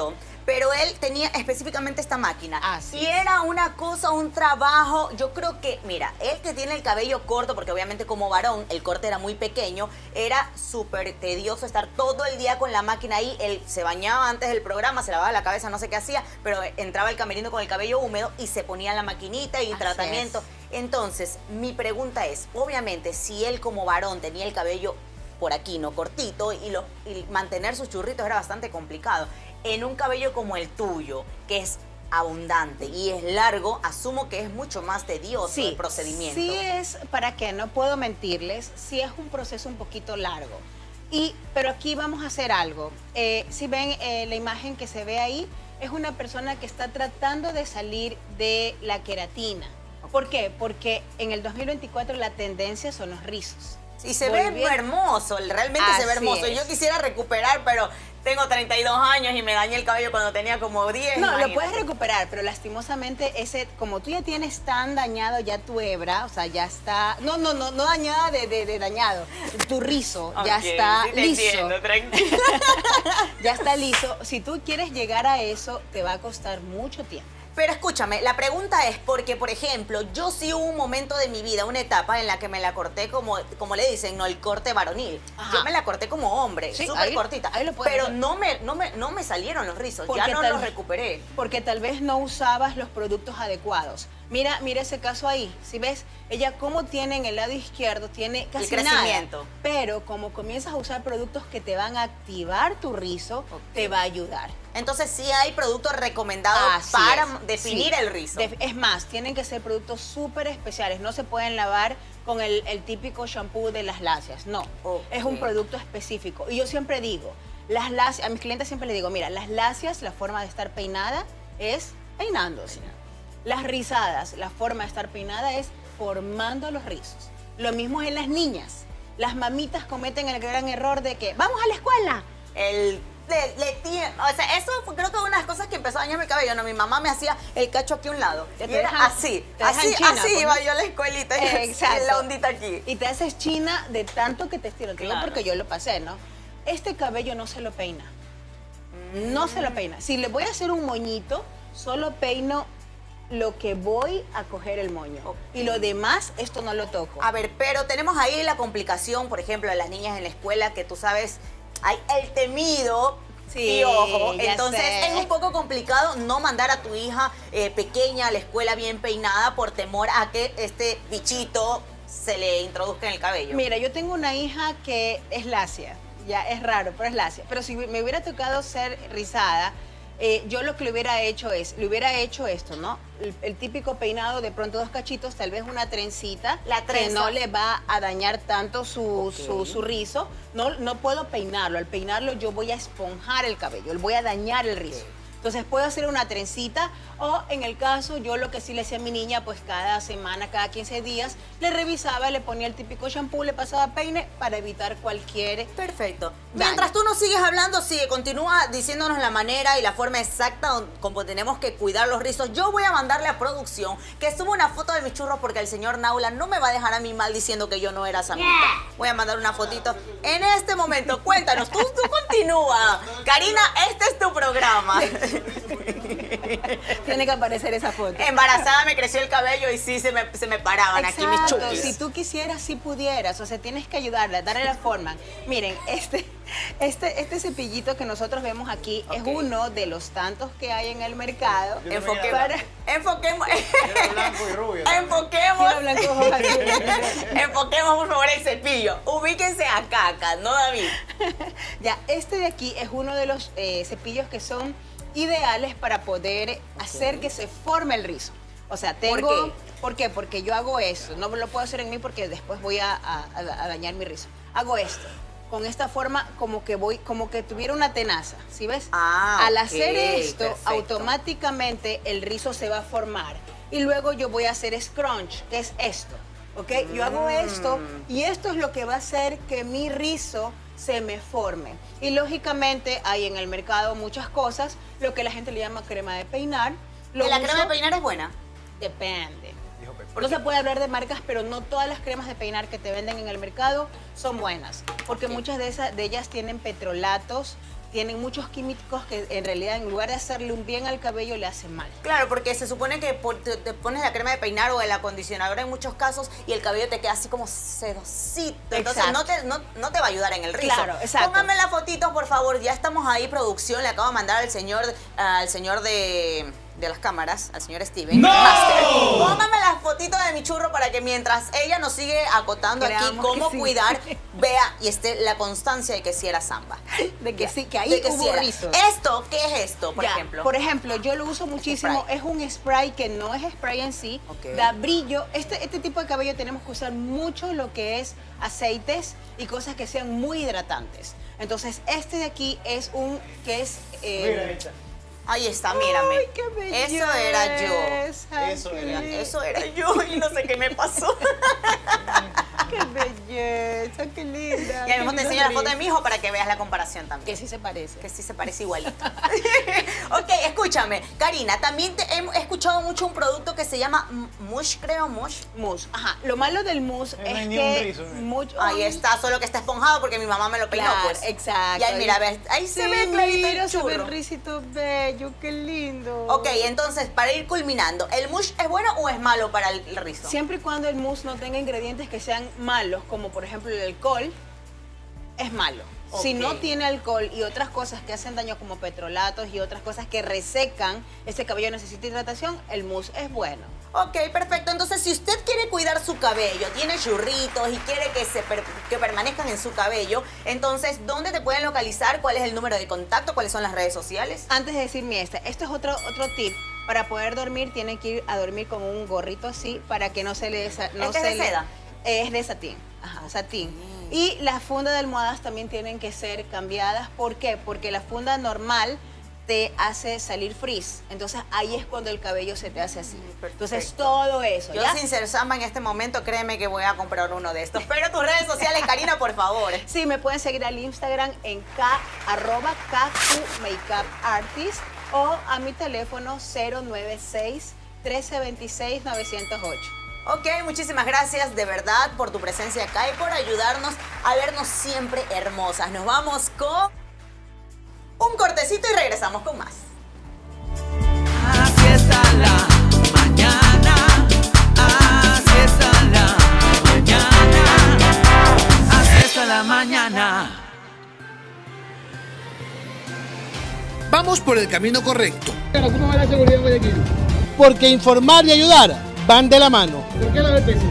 D: pero él tenía específicamente esta máquina.
B: Así
D: y
B: es.
D: era una cosa, un trabajo, yo creo que, mira, él que tiene el cabello corto, porque obviamente como varón el corte era muy pequeño, era súper tedioso estar todo el día con la máquina ahí. Él se bañaba antes del programa, se lavaba la cabeza, no sé qué hacía, pero entraba el camerino con el cabello húmedo y se ponía la maquinita y
B: Así
D: tratamiento.
B: es.
D: Entonces, mi pregunta es, obviamente, si él como varón tenía el cabello por aquí, no cortito, y, lo, y mantener sus churritos era bastante complicado. En un cabello como el tuyo, que es abundante y es largo, asumo que es mucho más tedioso el procedimiento.
B: Sí es, para qué, no puedo mentirles, sí es un proceso un poquito largo. Y, pero aquí vamos a hacer algo. Eh, si ven eh, la imagen que se ve ahí, es una persona que está tratando de salir de la queratina. ¿Por qué? Porque en el dos mil veinticuatro la tendencia son los rizos.
D: Y se ve
B: Volviendo-
D: hermoso, realmente se ve
B: Así
D: hermoso.
B: es.
D: Yo quisiera recuperar, pero tengo treinta y dos años y me dañé el cabello cuando tenía como diez.
B: No, lo
D: imagínate.
B: puedes recuperar, pero lastimosamente ese, como tú ya tienes tan dañado ya tu hebra, o sea, ya está, no, no, no, no dañada de, de- de dañado, tu rizo ya
D: Ok,
B: está
D: sí te
B: liso.
D: entiendo, tranquila.
B: Ya está liso. Si tú quieres llegar a eso, te va a costar mucho tiempo.
D: Pero escúchame, la pregunta es porque, por ejemplo, yo sí hubo un momento de mi vida, una etapa en la que me la corté como, como le dicen, no el corte varonil.
B: Ajá.
D: Yo me la corté como hombre,
B: Sí,
D: súper
B: ahí-
D: cortita.
B: ahí lo puedes
D: pero
B: hacer.
D: no me, no, me, no me salieron los rizos, ya
B: Porque
D: no
B: tal-
D: los recuperé.
B: Porque tal vez no usabas los productos adecuados. Mira, mira ese caso ahí. Si ves, ella como tiene en el lado izquierdo, tiene casi
D: crecimiento.
B: nada. Pero como comienzas a usar productos que te van a activar tu rizo, te va a ayudar.
D: Entonces sí hay productos recomendados
B: Así
D: para
B: es,
D: definir
B: sí.
D: el rizo.
B: De- es más, tienen que ser productos súper especiales. No se pueden lavar con el, el típico shampoo de las lacias. No, es un producto específico. Y yo siempre digo, las lacias, a mis clientes siempre les digo, mira, las lacias, la forma de estar peinada es peinándose. Las rizadas, la forma de estar peinada es formando los rizos. Lo mismo es en las niñas. Las mamitas cometen el gran error de que, vamos a la escuela.
D: El Le, le tie- o sea, eso fue, creo que una de las cosas que empezó a dañarme el cabello. No, mi mamá me hacía el cacho aquí a un lado.
B: Te
D: Y era
B: dejan-
D: así,
B: te dejan
D: así,
B: china,
D: así
B: pues,
D: iba
B: ¿no?
D: yo a la escuelita. Y
B: Exacto.
D: la ondita aquí.
B: Y te haces china de tanto que te estiran. Te digo
D: Claro.
B: porque yo lo pasé, ¿no? Este cabello no se lo peina. No se lo peina. Si le voy a hacer un moñito, solo peino lo que voy a coger el moño. Y lo demás, esto no lo toco.
D: A ver, pero tenemos ahí la complicación, por ejemplo, de las niñas en la escuela, que tú sabes, hay el temido.
B: Sí,
D: y ojo,
B: ya
D: entonces
B: sé.
D: es un poco complicado no mandar a tu hija eh, pequeña a la escuela bien peinada por temor a que este bichito se le introduzca en el cabello.
B: Mira, yo tengo una hija que es lacia. Ya es raro, pero es lacia. Pero si me hubiera tocado ser rizada, eh, yo lo que le hubiera hecho es, le hubiera hecho esto, ¿no? El, el típico peinado, de pronto dos cachitos, tal vez una trencita,
D: La
B: que
D: trenza.
B: no le va a dañar tanto su,
D: Ok.
B: su, su rizo. No, no puedo peinarlo. Al peinarlo yo voy a esponjar el cabello, voy a dañar el rizo. Entonces puedo hacer una trencita o en el caso, yo lo que sí le hacía a mi niña, pues cada semana, cada quince días, le revisaba, le ponía el típico shampoo, le pasaba peine para evitar cualquier...
D: Perfecto.
B: daño.
D: Mientras tú nos sigues hablando, sigue, continúa diciéndonos la manera y la forma exacta don- como tenemos que cuidar los rizos. Yo voy a mandarle a producción que suba una foto de mis churros porque el señor Naula no me va a dejar a mí mal diciendo que yo no era samita. Voy a mandar una fotito. En este momento, cuéntanos, tú, tú continúa. Karina, este es tu programa.
B: Tiene que aparecer esa foto.
D: Embarazada me creció el cabello y sí se me, se me paraban aquí mis
B: Exacto,
D: chukis.
B: si tú quisieras, sí pudieras, o sea, tienes que ayudarla, darle la forma. Miren, este, este, este cepillito que nosotros vemos aquí es uno de los tantos que hay en el mercado.
D: Enfoquemos.
B: Para-
D: Enfoquemos.
C: Blanco y rubio.
D: Enfoquemos.
B: Quiero blanco, ojos azules.
D: Enfoquemos por favor el cepillo. Ubíquense acá, acá, ¿no, David?
B: Ya, este de aquí es uno de los eh, cepillos que son ideales para poder hacer que se forme el rizo. O sea, tengo...
D: ¿Por qué?
B: ¿Por qué? Porque yo hago esto. No lo puedo hacer en mí porque después voy a, a- a dañar mi rizo. Hago esto. Con esta forma como que voy, como que tuviera una tenaza, ¿sí ves?
D: Ah,
B: Al
D: ok,
B: hacer esto,
D: perfecto.
B: automáticamente el rizo se va a formar. Y luego yo voy a hacer scrunch, que es esto. ¿Ok? Yo hago esto y esto es lo que va a hacer que mi rizo se me forme. Y lógicamente hay en el mercado muchas cosas, lo que la gente le llama crema de peinar. Lo
D: ¿Y la
B: uso-
D: crema de peinar es buena?
B: Depende. No se puede hablar de marcas, pero no todas las cremas de peinar que te venden en el mercado son buenas, porque muchas de esas de ellas tienen petrolatos tienen muchos químicos que en realidad en lugar de hacerle un bien al cabello le hacen mal.
D: Claro, porque se supone que por, te, te pones la crema de peinar o el acondicionador en muchos casos y el cabello te queda así como sedosito. Entonces no te, no, no te va a ayudar en el rizo.
B: Claro, exacto.
D: Pónganme la fotito, por favor. Ya estamos ahí, producción. Le acabo de mandar al señor, al señor de... de las cámaras, al señor Steven.
A: ¡No!
D: Master. Póngame las fotitos de mi churro para que mientras ella nos sigue acotando
B: Creamos
D: aquí cómo
B: que sí.
D: cuidar, vea y esté la constancia de que sí era samba.
B: De que sí, que ahí
D: De que
B: hubo
D: sí era.
B: rizos.
D: ¿Esto qué es esto, por
B: Ya,
D: ejemplo?
B: Por ejemplo, yo lo uso muchísimo.
D: Spray.
B: Es un spray que no es spray en sí.
D: Ok.
B: Da brillo. Este, este tipo de cabello tenemos que usar mucho lo que es aceites y cosas que sean muy hidratantes. Entonces, este de aquí es un que es... eh,
C: Mira, ahí está.
D: Ahí está, mírame.
B: Ay, qué belleza.
D: Eso era yo.
C: Eso era.
D: Eso era yo y no sé qué me pasó.
B: Qué belleza, qué linda.
D: Ya mismo
B: qué
D: te
B: lindo
D: enseño la foto de
B: gris.
D: mi hijo para que veas la comparación también.
B: Que sí se parece.
D: Que sí se parece igualito. Ok, escúchame. Karina, también te, he, he escuchado mucho un producto que se llama Mush, creo, Mush.
B: Mousse, ajá. Lo malo del mousse
C: No hay
B: es
C: ni un
B: que
C: rizo, mira.
B: mucho...
D: Ahí está, solo que está esponjado porque mi mamá me lo peinó,
B: Claro,
D: pues.
B: exacto.
D: Y ahí, mira, ves, ahí se
B: Sí,
D: ve clarito
B: mira,
D: el
B: se ve
D: churro.
B: el risito bello, qué lindo.
D: Ok, entonces, para ir culminando, ¿el mush es bueno o es malo para el rizo?
B: Siempre y cuando el mousse no tenga ingredientes que sean malos, como por ejemplo el alcohol, es malo. Si
D: Ok.
B: no tiene alcohol y otras cosas que hacen daño como petrolatos y otras cosas que resecan, ese cabello necesita hidratación, el mousse es bueno.
D: Ok, perfecto. Entonces, si usted quiere cuidar su cabello, tiene churritos y quiere que, se per- que permanezcan en su cabello, entonces, ¿dónde te pueden localizar? ¿Cuál es el número de contacto? ¿Cuáles son las redes sociales?
B: Antes de decirme esta, esto es otro, otro tip. Para poder dormir, tiene que ir a dormir con un gorrito así para que no se le... desa- No
D: ¿Este es
B: se
D: de
B: le-
D: seda?
B: Es de satín, ajá, satín. Y las fundas de almohadas también tienen que ser cambiadas. ¿Por qué? Porque la funda normal te hace salir frizz. Entonces ahí es cuando el cabello se te hace así. Entonces todo eso,
D: Yo
B: ¿ya?
D: sin ser samba en este momento, créeme que voy a comprar uno de estos. Pero tus redes sociales, Karina, por favor.
B: Sí, me pueden seguir al Instagram en K, arroba K Q Makeup Artist o a mi teléfono cero nueve seis, trece veintiséis, novecientos ocho.
D: Ok, muchísimas gracias de verdad por tu presencia acá y por ayudarnos a vernos siempre hermosas. Nos vamos con un cortecito y regresamos con más.
A: Así está la mañana, así está la mañana, así está la mañana.
L: Vamos por el camino correcto. Porque informar y ayudar van de la mano. ¿Por qué la B P C?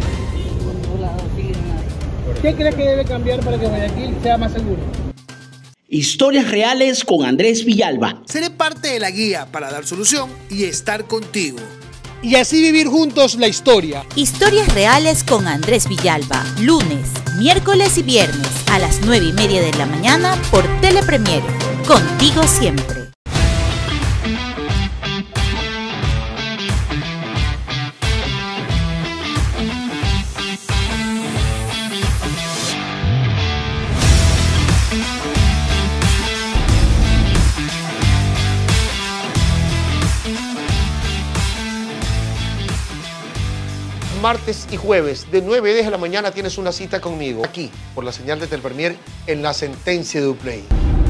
L: ¿Qué crees que debe cambiar para que Guayaquil sea más seguro?
M: Historias reales con Andrés Villalba.
L: Seré parte de la guía para dar solución y estar contigo. Y así vivir juntos la historia.
N: Historias reales con Andrés Villalba. Lunes, miércoles y viernes a las nueve y media de la mañana por Telepremier. Contigo siempre.
T: Martes y jueves, de nueve a diez de la mañana tienes una cita conmigo, aquí, por la señal de Telepremier, en La Sentencia de Uplay.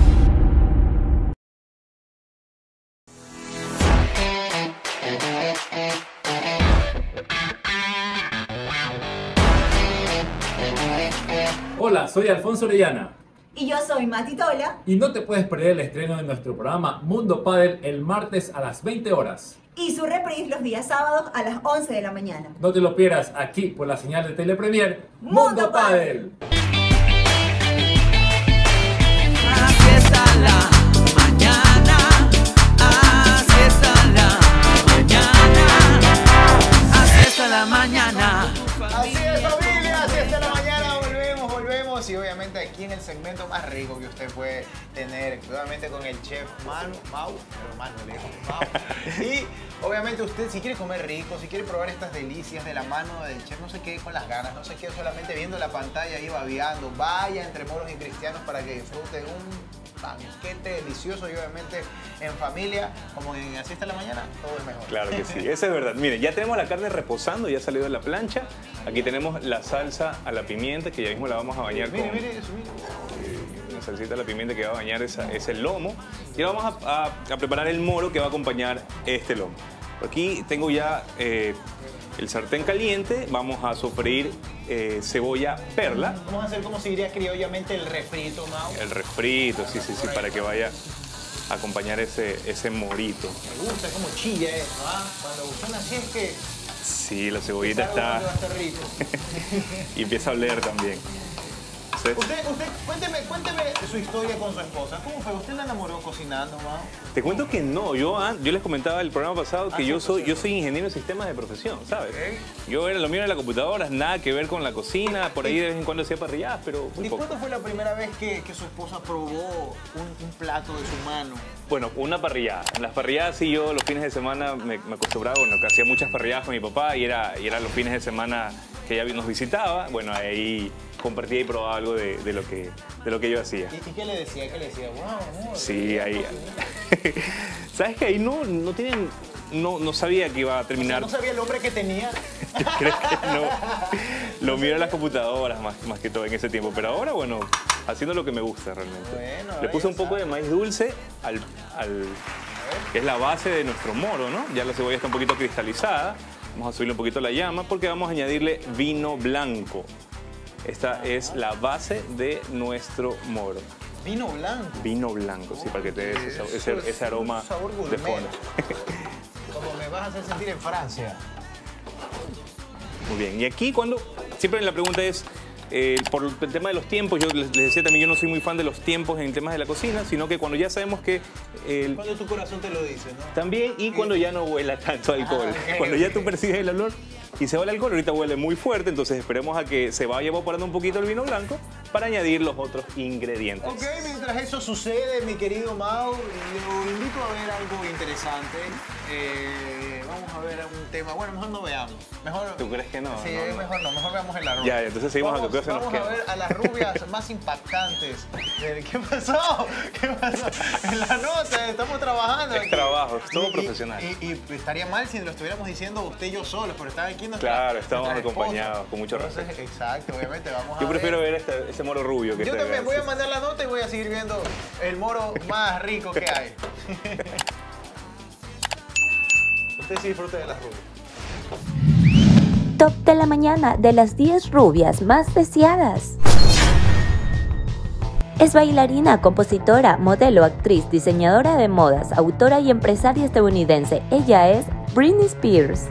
O: Hola, soy Alfonso Orellana.
I: Y yo soy Mati Tola.
O: Y no te puedes perder el estreno de nuestro programa Mundo Padel el martes a las veinte horas.
I: Y su reprise los días sábados a las once de la mañana.
O: No te lo pierdas aquí por la señal de Telepremier
I: Mundo
O: Mundo Padel.
A: Así está la mañana, así está la mañana, así está la mañana.
C: Así es, familia, así está la mañana, volvemos, volvemos y obviamente aquí en el segmento más rico que usted puede tener, obviamente con el chef Manu, Mau, pero Manu le digo, Mau. Y obviamente usted si quiere comer rico, si quiere probar estas delicias de la mano del chef, no se quede con las ganas, no se quede solamente viendo la pantalla y babeando, vaya entre moros y cristianos para que disfruten un banquete delicioso y obviamente en familia, como en Así está la mañana, todo es mejor.
F: Claro que sí, eso es verdad. Miren, ya tenemos la carne reposando, ya ha salido de la plancha. Aquí tenemos la salsa a la pimienta, que ya mismo la vamos a bañar
C: Mire,
F: con...
C: mire eso, mire.
F: Una
J: con salsita de la pimienta que va a bañar esa, ese lomo. Y ahora vamos a, a, a preparar el moro que va a acompañar este lomo. Aquí tengo ya eh, el sartén caliente. Vamos a sofreír eh, cebolla perla.
C: Vamos a hacer como se diría criollamente el refrito, Mau.
J: El refrito, sí, sí, sí, para que vaya a acompañar ese, ese morito.
C: Me gusta como chilla eso, ¿ah? Cuando suena así es que...
J: Sí, la cebollita está...
C: Va a estar rico.
J: Y empieza a oler también. Entonces,
C: Usted, usted, cuénteme, cuénteme su historia con su esposa. ¿Cómo fue? ¿Usted la enamoró cocinando, Mau?
J: te cuento que no, yo, yo les comentaba el programa pasado que
C: Ah,
J: yo
C: sí,
J: soy
C: sí.
J: yo soy ingeniero de sistemas de profesión, ¿sabes? Yo era lo mío en la computadora, nada que ver con la cocina, por ahí de vez en cuando hacía parrilladas, pero muy
C: ¿Y
J: poco.
C: cuándo fue la primera vez que, que su esposa probó un, un plato de su mano?
J: Bueno, una parrillada. En las parrilladas sí, yo los fines de semana me, me acostumbraba, bueno, que hacía muchas parrilladas con mi papá y era, y era los fines de semana que ella nos visitaba, bueno, ahí compartía y probaba algo de, de, lo, que, de lo que yo hacía.
C: ¿Y, y qué le decía? ¿Qué le decía? Wow, amor.
J: Sí, ahí... ¿Sabes que ahí no, no tienen... No, no sabía que iba a terminar...
C: O sea, ¿no sabía el hombre que tenía?
J: Creo que no. Lo mío en las computadoras más, más que todo en ese tiempo. Pero ahora, bueno, haciendo lo que me gusta realmente.
C: Bueno,
J: Le puse un poco de maíz dulce al, al que es la base de nuestro moro, ¿no? Ya la cebolla está un poquito cristalizada. Vamos a subirle un poquito la llama porque vamos a añadirle vino blanco. Esta es la base de nuestro moro.
C: Vino blanco.
J: Vino blanco, sí, para que te dé ese, ese, ese aroma de fondo.
C: Como me vas a hacer sentir en Francia.
J: Muy bien, y aquí cuando, siempre la pregunta es, eh, por el tema de los tiempos, yo les, les decía también, yo no soy muy fan de los tiempos en temas de la cocina, sino que cuando ya sabemos que... El,
C: Cuando tu corazón te lo dice, ¿no?
J: También, y cuando ya no huela tanto alcohol.
C: Ah, okay,
J: cuando
C: okay.
J: ya tú percibes el olor y se va el alcohol, ahorita huele muy fuerte, entonces esperemos a que se vaya evaporando un poquito el vino blanco para añadir los otros ingredientes.
C: Ok, mientras eso sucede, mi querido Mau, lo invito a ver algo interesante. Eh, vamos a ver un tema. Bueno, mejor no veamos. Mejor,
J: ¿Tú crees que no?
C: Sí,
J: No, no.
C: mejor no. Mejor veamos en la rubia.
J: Ya, entonces seguimos
C: vamos,
J: a que se nos
C: Vamos a
J: quema.
C: ver a las rubias más impactantes. del- ¿Qué pasó? ¿Qué pasó? En la nota, estamos trabajando.
J: Es
C: aquí.
J: trabajo, es todo
C: Y- y-
J: profesional.
C: Y, y estaría mal si lo estuviéramos diciendo usted y yo solos, pero están aquí nuestra,
J: Claro, estamos
C: nuestras esposas.
J: acompañados, con mucho
C: Entonces,
J: respeto.
C: exacto, obviamente, vamos a
J: Yo
C: ver.
J: prefiero ver este, ese moro rubio que
C: Yo
J: este
C: también
J: de
C: voy a
J: acá.
C: mandar la nota y voy a seguir viendo el moro más rico que hay. Usted sí disfruta de las rubias.
G: Top de la mañana de las diez rubias más deseadas. Es bailarina, compositora, modelo, actriz, diseñadora de modas, autora y empresaria estadounidense. Ella es Britney Spears.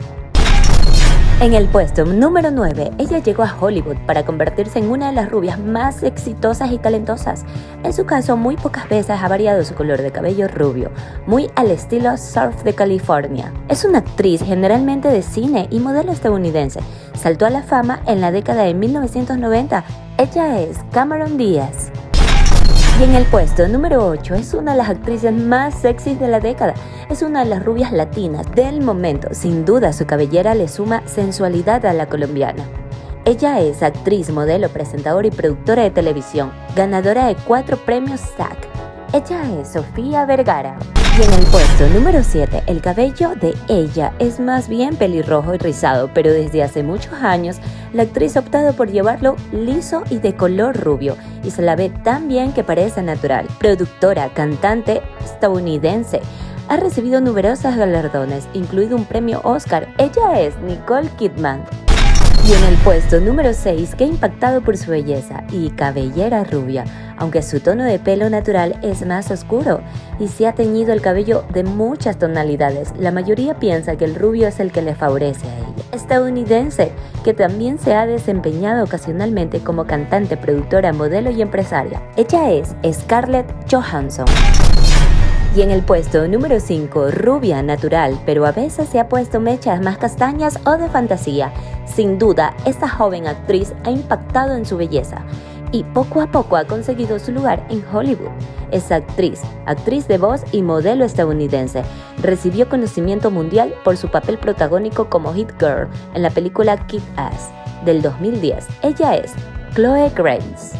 G: En el puesto número nueve, ella llegó a Hollywood para convertirse en una de las rubias más exitosas y talentosas. En su caso, muy pocas veces ha variado su color de cabello rubio, muy al estilo surf de California. Es una actriz generalmente de cine y modelo estadounidense. Saltó a la fama en la década de mil novecientos noventa. Ella es Cameron Díaz. Y en el puesto número ocho es una de las actrices más sexys de la década. Es una de las rubias latinas del momento. Sin duda su cabellera le suma sensualidad a la colombiana. Ella es actriz, modelo, presentadora y productora de televisión, ganadora de cuatro premios S A C. Ella es Sofía Vergara. Y en el puesto número siete, el cabello de ella es más bien pelirrojo y rizado, pero desde hace muchos años la actriz ha optado por llevarlo liso y de color rubio, y se la ve tan bien que parece natural. Productora, cantante estadounidense, ha recibido numerosos galardones, incluido un premio Oscar. Ella es Nicole Kidman. Y en el puesto número seis, que ha impactado por su belleza y cabellera rubia, aunque su tono de pelo natural es más oscuro y se ha teñido el cabello de muchas tonalidades, la mayoría piensa que el rubio es el que le favorece a ella. Estadounidense, que también se ha desempeñado ocasionalmente como cantante, productora, modelo y empresaria. Ella es Scarlett Johansson. Y en el puesto número cinco, rubia natural, pero a veces se ha puesto mechas más castañas o de fantasía. Sin duda, esta joven actriz ha impactado en su belleza y poco a poco ha conseguido su lugar en Hollywood. Es actriz, actriz de voz y modelo estadounidense. Recibió conocimiento mundial por su papel protagónico como Hit Girl en la película Kick-Ass del dos mil diez. Ella es Chloe Grace.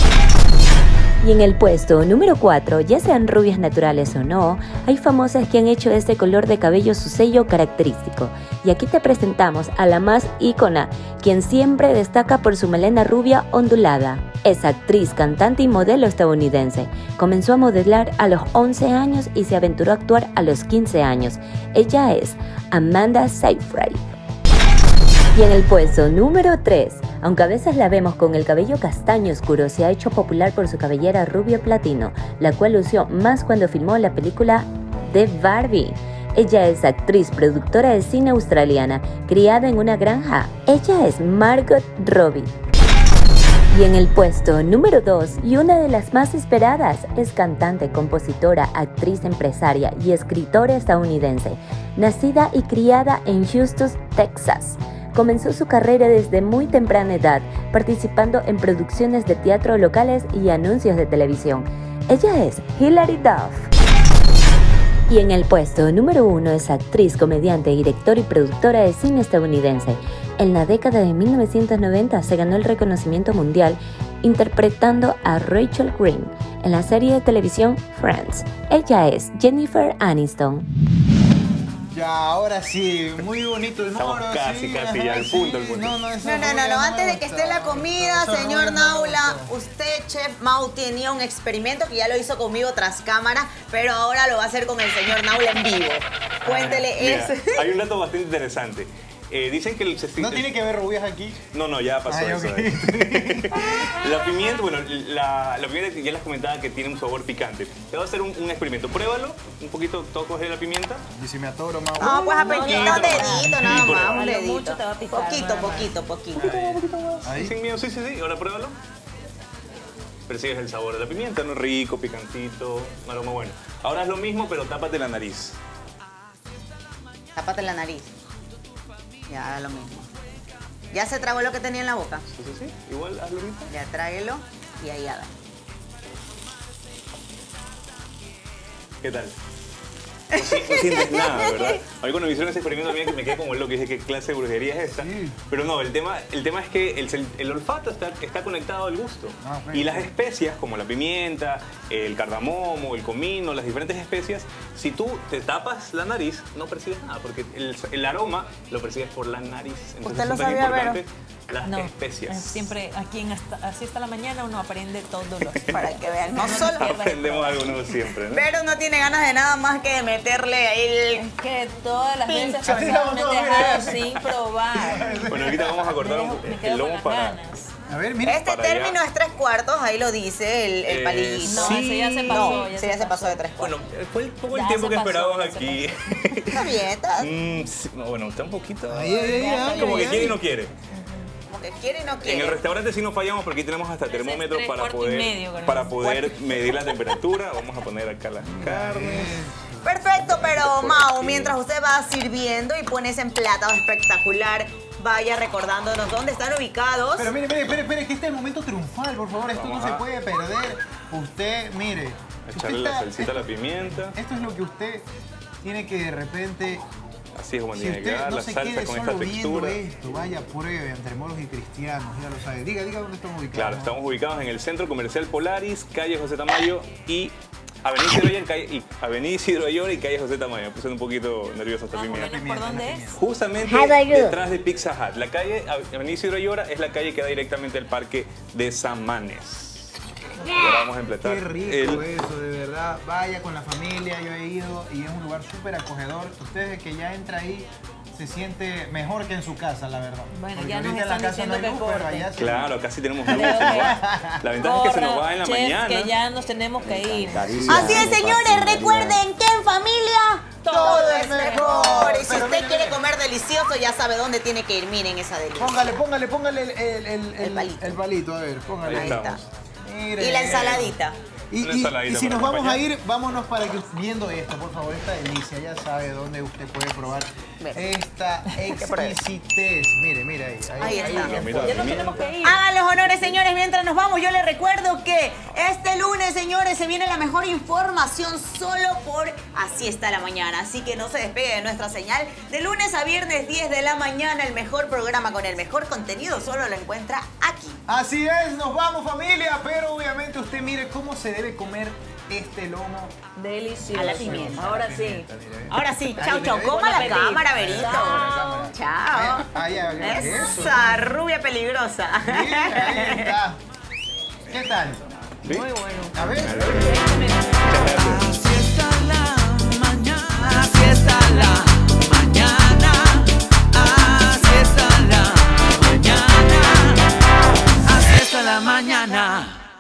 G: Y en el puesto número cuatro, ya sean rubias naturales o no, hay famosas que han hecho de este color de cabello su sello característico. Y aquí te presentamos a la más ícona, quien siempre destaca por su melena rubia ondulada.
H: es actriz, cantante y modelo estadounidense. Comenzó a modelar a los once años y se aventuró a actuar a los quince años. Ella es Amanda Seyfried. Y en el puesto número tres, aunque a veces la vemos con el cabello castaño oscuro, se ha hecho popular por su cabellera rubio platino, la cual lució más cuando filmó la película de Barbie. Ella es actriz, productora de cine australiana, criada en una granja. Ella es Margot Robbie. Y en el puesto número dos, y una de las más esperadas, es cantante, compositora, actriz, empresaria y escritora estadounidense, nacida y criada en Houston, Texas. Comenzó su carrera desde muy temprana edad, participando en producciones de teatro locales y anuncios de televisión. Ella es Hilary Duff. Y en el puesto número uno es actriz, comediante, directora y productora de cine estadounidense. En la década de mil novecientos noventa se ganó el reconocimiento mundial interpretando a Rachel Green en la serie de televisión Friends. Ella es Jennifer Aniston.
C: Ya, ahora sí, muy bonito el moro.
J: Estamos casi,
C: sí,
J: casi,
C: ajá,
J: ya al punto, al
C: sí,
J: punto.
C: No, no,
D: No, no, no, no, antes de que esté la comida,
C: Eso
D: señor
C: no me
D: Naula,
C: gusta.
D: usted, Chef Mau, tenía un experimento que ya lo hizo conmigo tras cámara, pero ahora lo va a hacer con el señor Naula en vivo. Cuéntele
J: Mira,
D: eso.
J: hay un dato bastante interesante. Eh, dicen que el
C: ¿No tiene que haber rubias aquí?
J: No, no, ya pasó
C: Ay,
J: eso.
C: ok.
J: eh. La pimienta, bueno, la, la pimienta ya les comentaba que tiene un sabor picante. Te voy a hacer un, un experimento. Pruébalo, un poquito, tocos de la pimienta.
C: Y si me atoro, Mau.
D: No, pues apretito,
J: poquito
D: un
J: nomás.
D: dedito nada
J: Sí, por
D: más,
J: ahí.
D: un
E: Lo
D: dedito.
E: mucho te va a picar,
D: Poquito,
E: nada más.
D: poquito, poquito.
C: Ahí.
J: Sin miedo, sí, sí, sí. Ahora pruébalo. Percibes el sabor de la pimienta, ¿no? Rico, picantito, un aroma bueno. Ahora es lo mismo, pero tápate la nariz.
D: Tápate la nariz. Ya, haga lo mismo. ¿Ya se tragó lo que tenía en la boca?
J: Sí, sí, sí. Igual haz lo mismo.
D: Ya tráguelo y ahí haga.
J: ¿Qué tal? No, si- no sientes nada, ¿verdad? A mí cuando me hicieron ese experimento a mí me quedé como loco y dije, ¿qué clase de brujería es esta? Pero no, el tema, el tema es que el, el olfato está, está conectado al gusto.
C: Ah, ok.
J: Y las especias, como la pimienta, el cardamomo, el comino, las diferentes especias, si tú te tapas la nariz, no percibes nada, porque el, el aroma lo percibes por la nariz. Entonces
D: ¿Usted lo
J: son tan
D: sabía, Vero?
J: importantes las
E: No,
J: especias.
E: eh, siempre aquí en hasta, Así está la mañana uno aprende todos los
D: Para que vean, no
E: No
D: solo.
E: pierdas el
J: Aprendemos algo nuevo siempre, ¿no?
D: Pero no tiene ganas de nada más que de meterle ahí el...
E: Es que todas las veces
D: Pincho.
E: pasadas me he dejado sin probar.
J: Bueno, ahorita vamos a cortar
E: Me
J: un-
E: dejo- me
J: el
E: quedo con
J: lomo
E: las
J: para...
E: ganas.
C: A ver, mira.
D: Este
J: para
D: término
J: allá.
D: es tres cuartos, ahí lo dice el, el
J: Eh,
D: palillito.
E: No, ese ya se pasó.
D: No, ese ya se pasó de tres
J: Bueno,
D: cuartos.
J: fue el poco el
E: Ya
J: tiempo
E: se
J: que
E: pasó,
J: esperábamos
E: ya se
J: aquí.
D: Está bien, está
J: Mm, sí, no, bueno, está un poquito...
C: Ahí, ahí, ahí,
E: Ya,
C: ahí,
J: Como que
C: ahí,
J: quiere y
C: ahí.
J: no quiere.
D: como que quiere y no
J: En el
D: quiere.
J: restaurante sí no fallamos porque aquí tenemos hasta
E: Ese es
J: termómetros
E: tres
J: para
E: cuartos y
J: poder,
E: medio, con
J: para
E: el
J: poder medir la temperatura. Vamos a poner acá las carnes.
D: Perfecto, pero
J: Por
D: Mau,
J: aquí.
D: mientras usted va sirviendo y pone ese emplatado espectacular, vaya recordándonos dónde están ubicados.
C: Pero mire, mire, espere, espere, que este es el momento triunfal, por favor. Esto
J: Vamos
C: no se
J: a-
C: puede perder. Usted, mire. si
J: Echarle
C: usted
J: la
C: está-
J: salsita a la pimienta.
C: Esto es lo que usted tiene que de repente.
J: Así es como
C: Si
J: tiene que
C: usted
J: quedar
C: no
J: la
C: se
J: salsa
C: quede
J: con
C: solo
J: esta
C: viendo
J: textura.
C: esto, vaya, pruebe entre moros y cristianos, ya lo sabe. Diga, diga dónde estamos ubicados.
J: Claro, estamos ubicados en el Centro Comercial Polaris, calle José Tamayo y Avenida Isidro Ayora, calle- y Avenida Isidro Ayora y calle José Tamayo. Me puse un poquito nervioso esta pimienta.
E: ¿Por dónde es?
J: Justamente
E: How are you?
J: detrás de Pizza Hut. La calle Avenida Isidro Ayora es la calle que da directamente al parque de Samanes. Y ahora vamos a emplatar
C: Qué rico
J: el-
C: eso, de verdad. Vaya con la familia, yo he ido y es un lugar súper acogedor. Usted que ya entra ahí se siente mejor que en su casa, la verdad.
E: Bueno,
C: Porque
E: ya nos
C: ahorita en la
E: están
C: casa no hay
E: diciendo
C: luz,
E: que
C: pero
E: corten.
C: allá sí.
J: Claro, casi tenemos luz. se nos va. La ventaja es que se nos va en la
E: Chef,
J: mañana.
E: que ya nos tenemos que ir.
D: Así es, señores, recuerden que en familia todo es mejor. Y si
C: Pero
D: usted
C: mire,
D: quiere
C: mire.
D: comer delicioso, ya sabe dónde tiene que ir. Miren esa delicia.
C: Póngale, póngale, póngale el, el, el, el,
D: palito.
C: el palito, a ver, póngale.
J: Ahí estamos.
C: Mire.
D: Y la ensaladita.
C: Y,
J: Una
C: y-
J: ensaladita
C: y si
J: para
C: nos vamos a
J: acompañar.
C: ir, vámonos para que viendo esto, por favor, esta delicia, ya sabe dónde usted puede probar esta exquisitez. Mire, mire ahí.
D: Ahí está.
J: La mitad de
E: Ya nos
J: pimienta.
E: tenemos que ir.
D: Hagan los honores, señores, mientras nos vamos. Yo les recuerdo que este lunes, señores, se viene la mejor información solo por Así está la mañana. Así que no se despegue de nuestra señal. De lunes a viernes, diez de la mañana, el mejor programa con el mejor contenido solo lo encuentra aquí.
C: Así es, nos vamos familia, pero obviamente usted mire cómo se debe comer este lomo.
E: Delicioso.
D: A la pimienta.
E: Ahora sí.
C: Pimienta, mire, ¿eh?
D: Ahora sí,
C: Ahí,
D: chau,
C: mire,
D: chau.
C: ¿eh?
D: Coma la
E: Buen
D: cámara,
E: apetito.
D: Berito.
C: Chao.
D: Chao.
C: Ah, ya, ya, eso.
D: Esa rubia peligrosa.
C: Mire, ahí está. ¿Qué tal?
J: ¿Sí?
C: Muy bueno. A ver.
A: Así está la mañana, así está la mañana, así está la mañana, así está la mañana.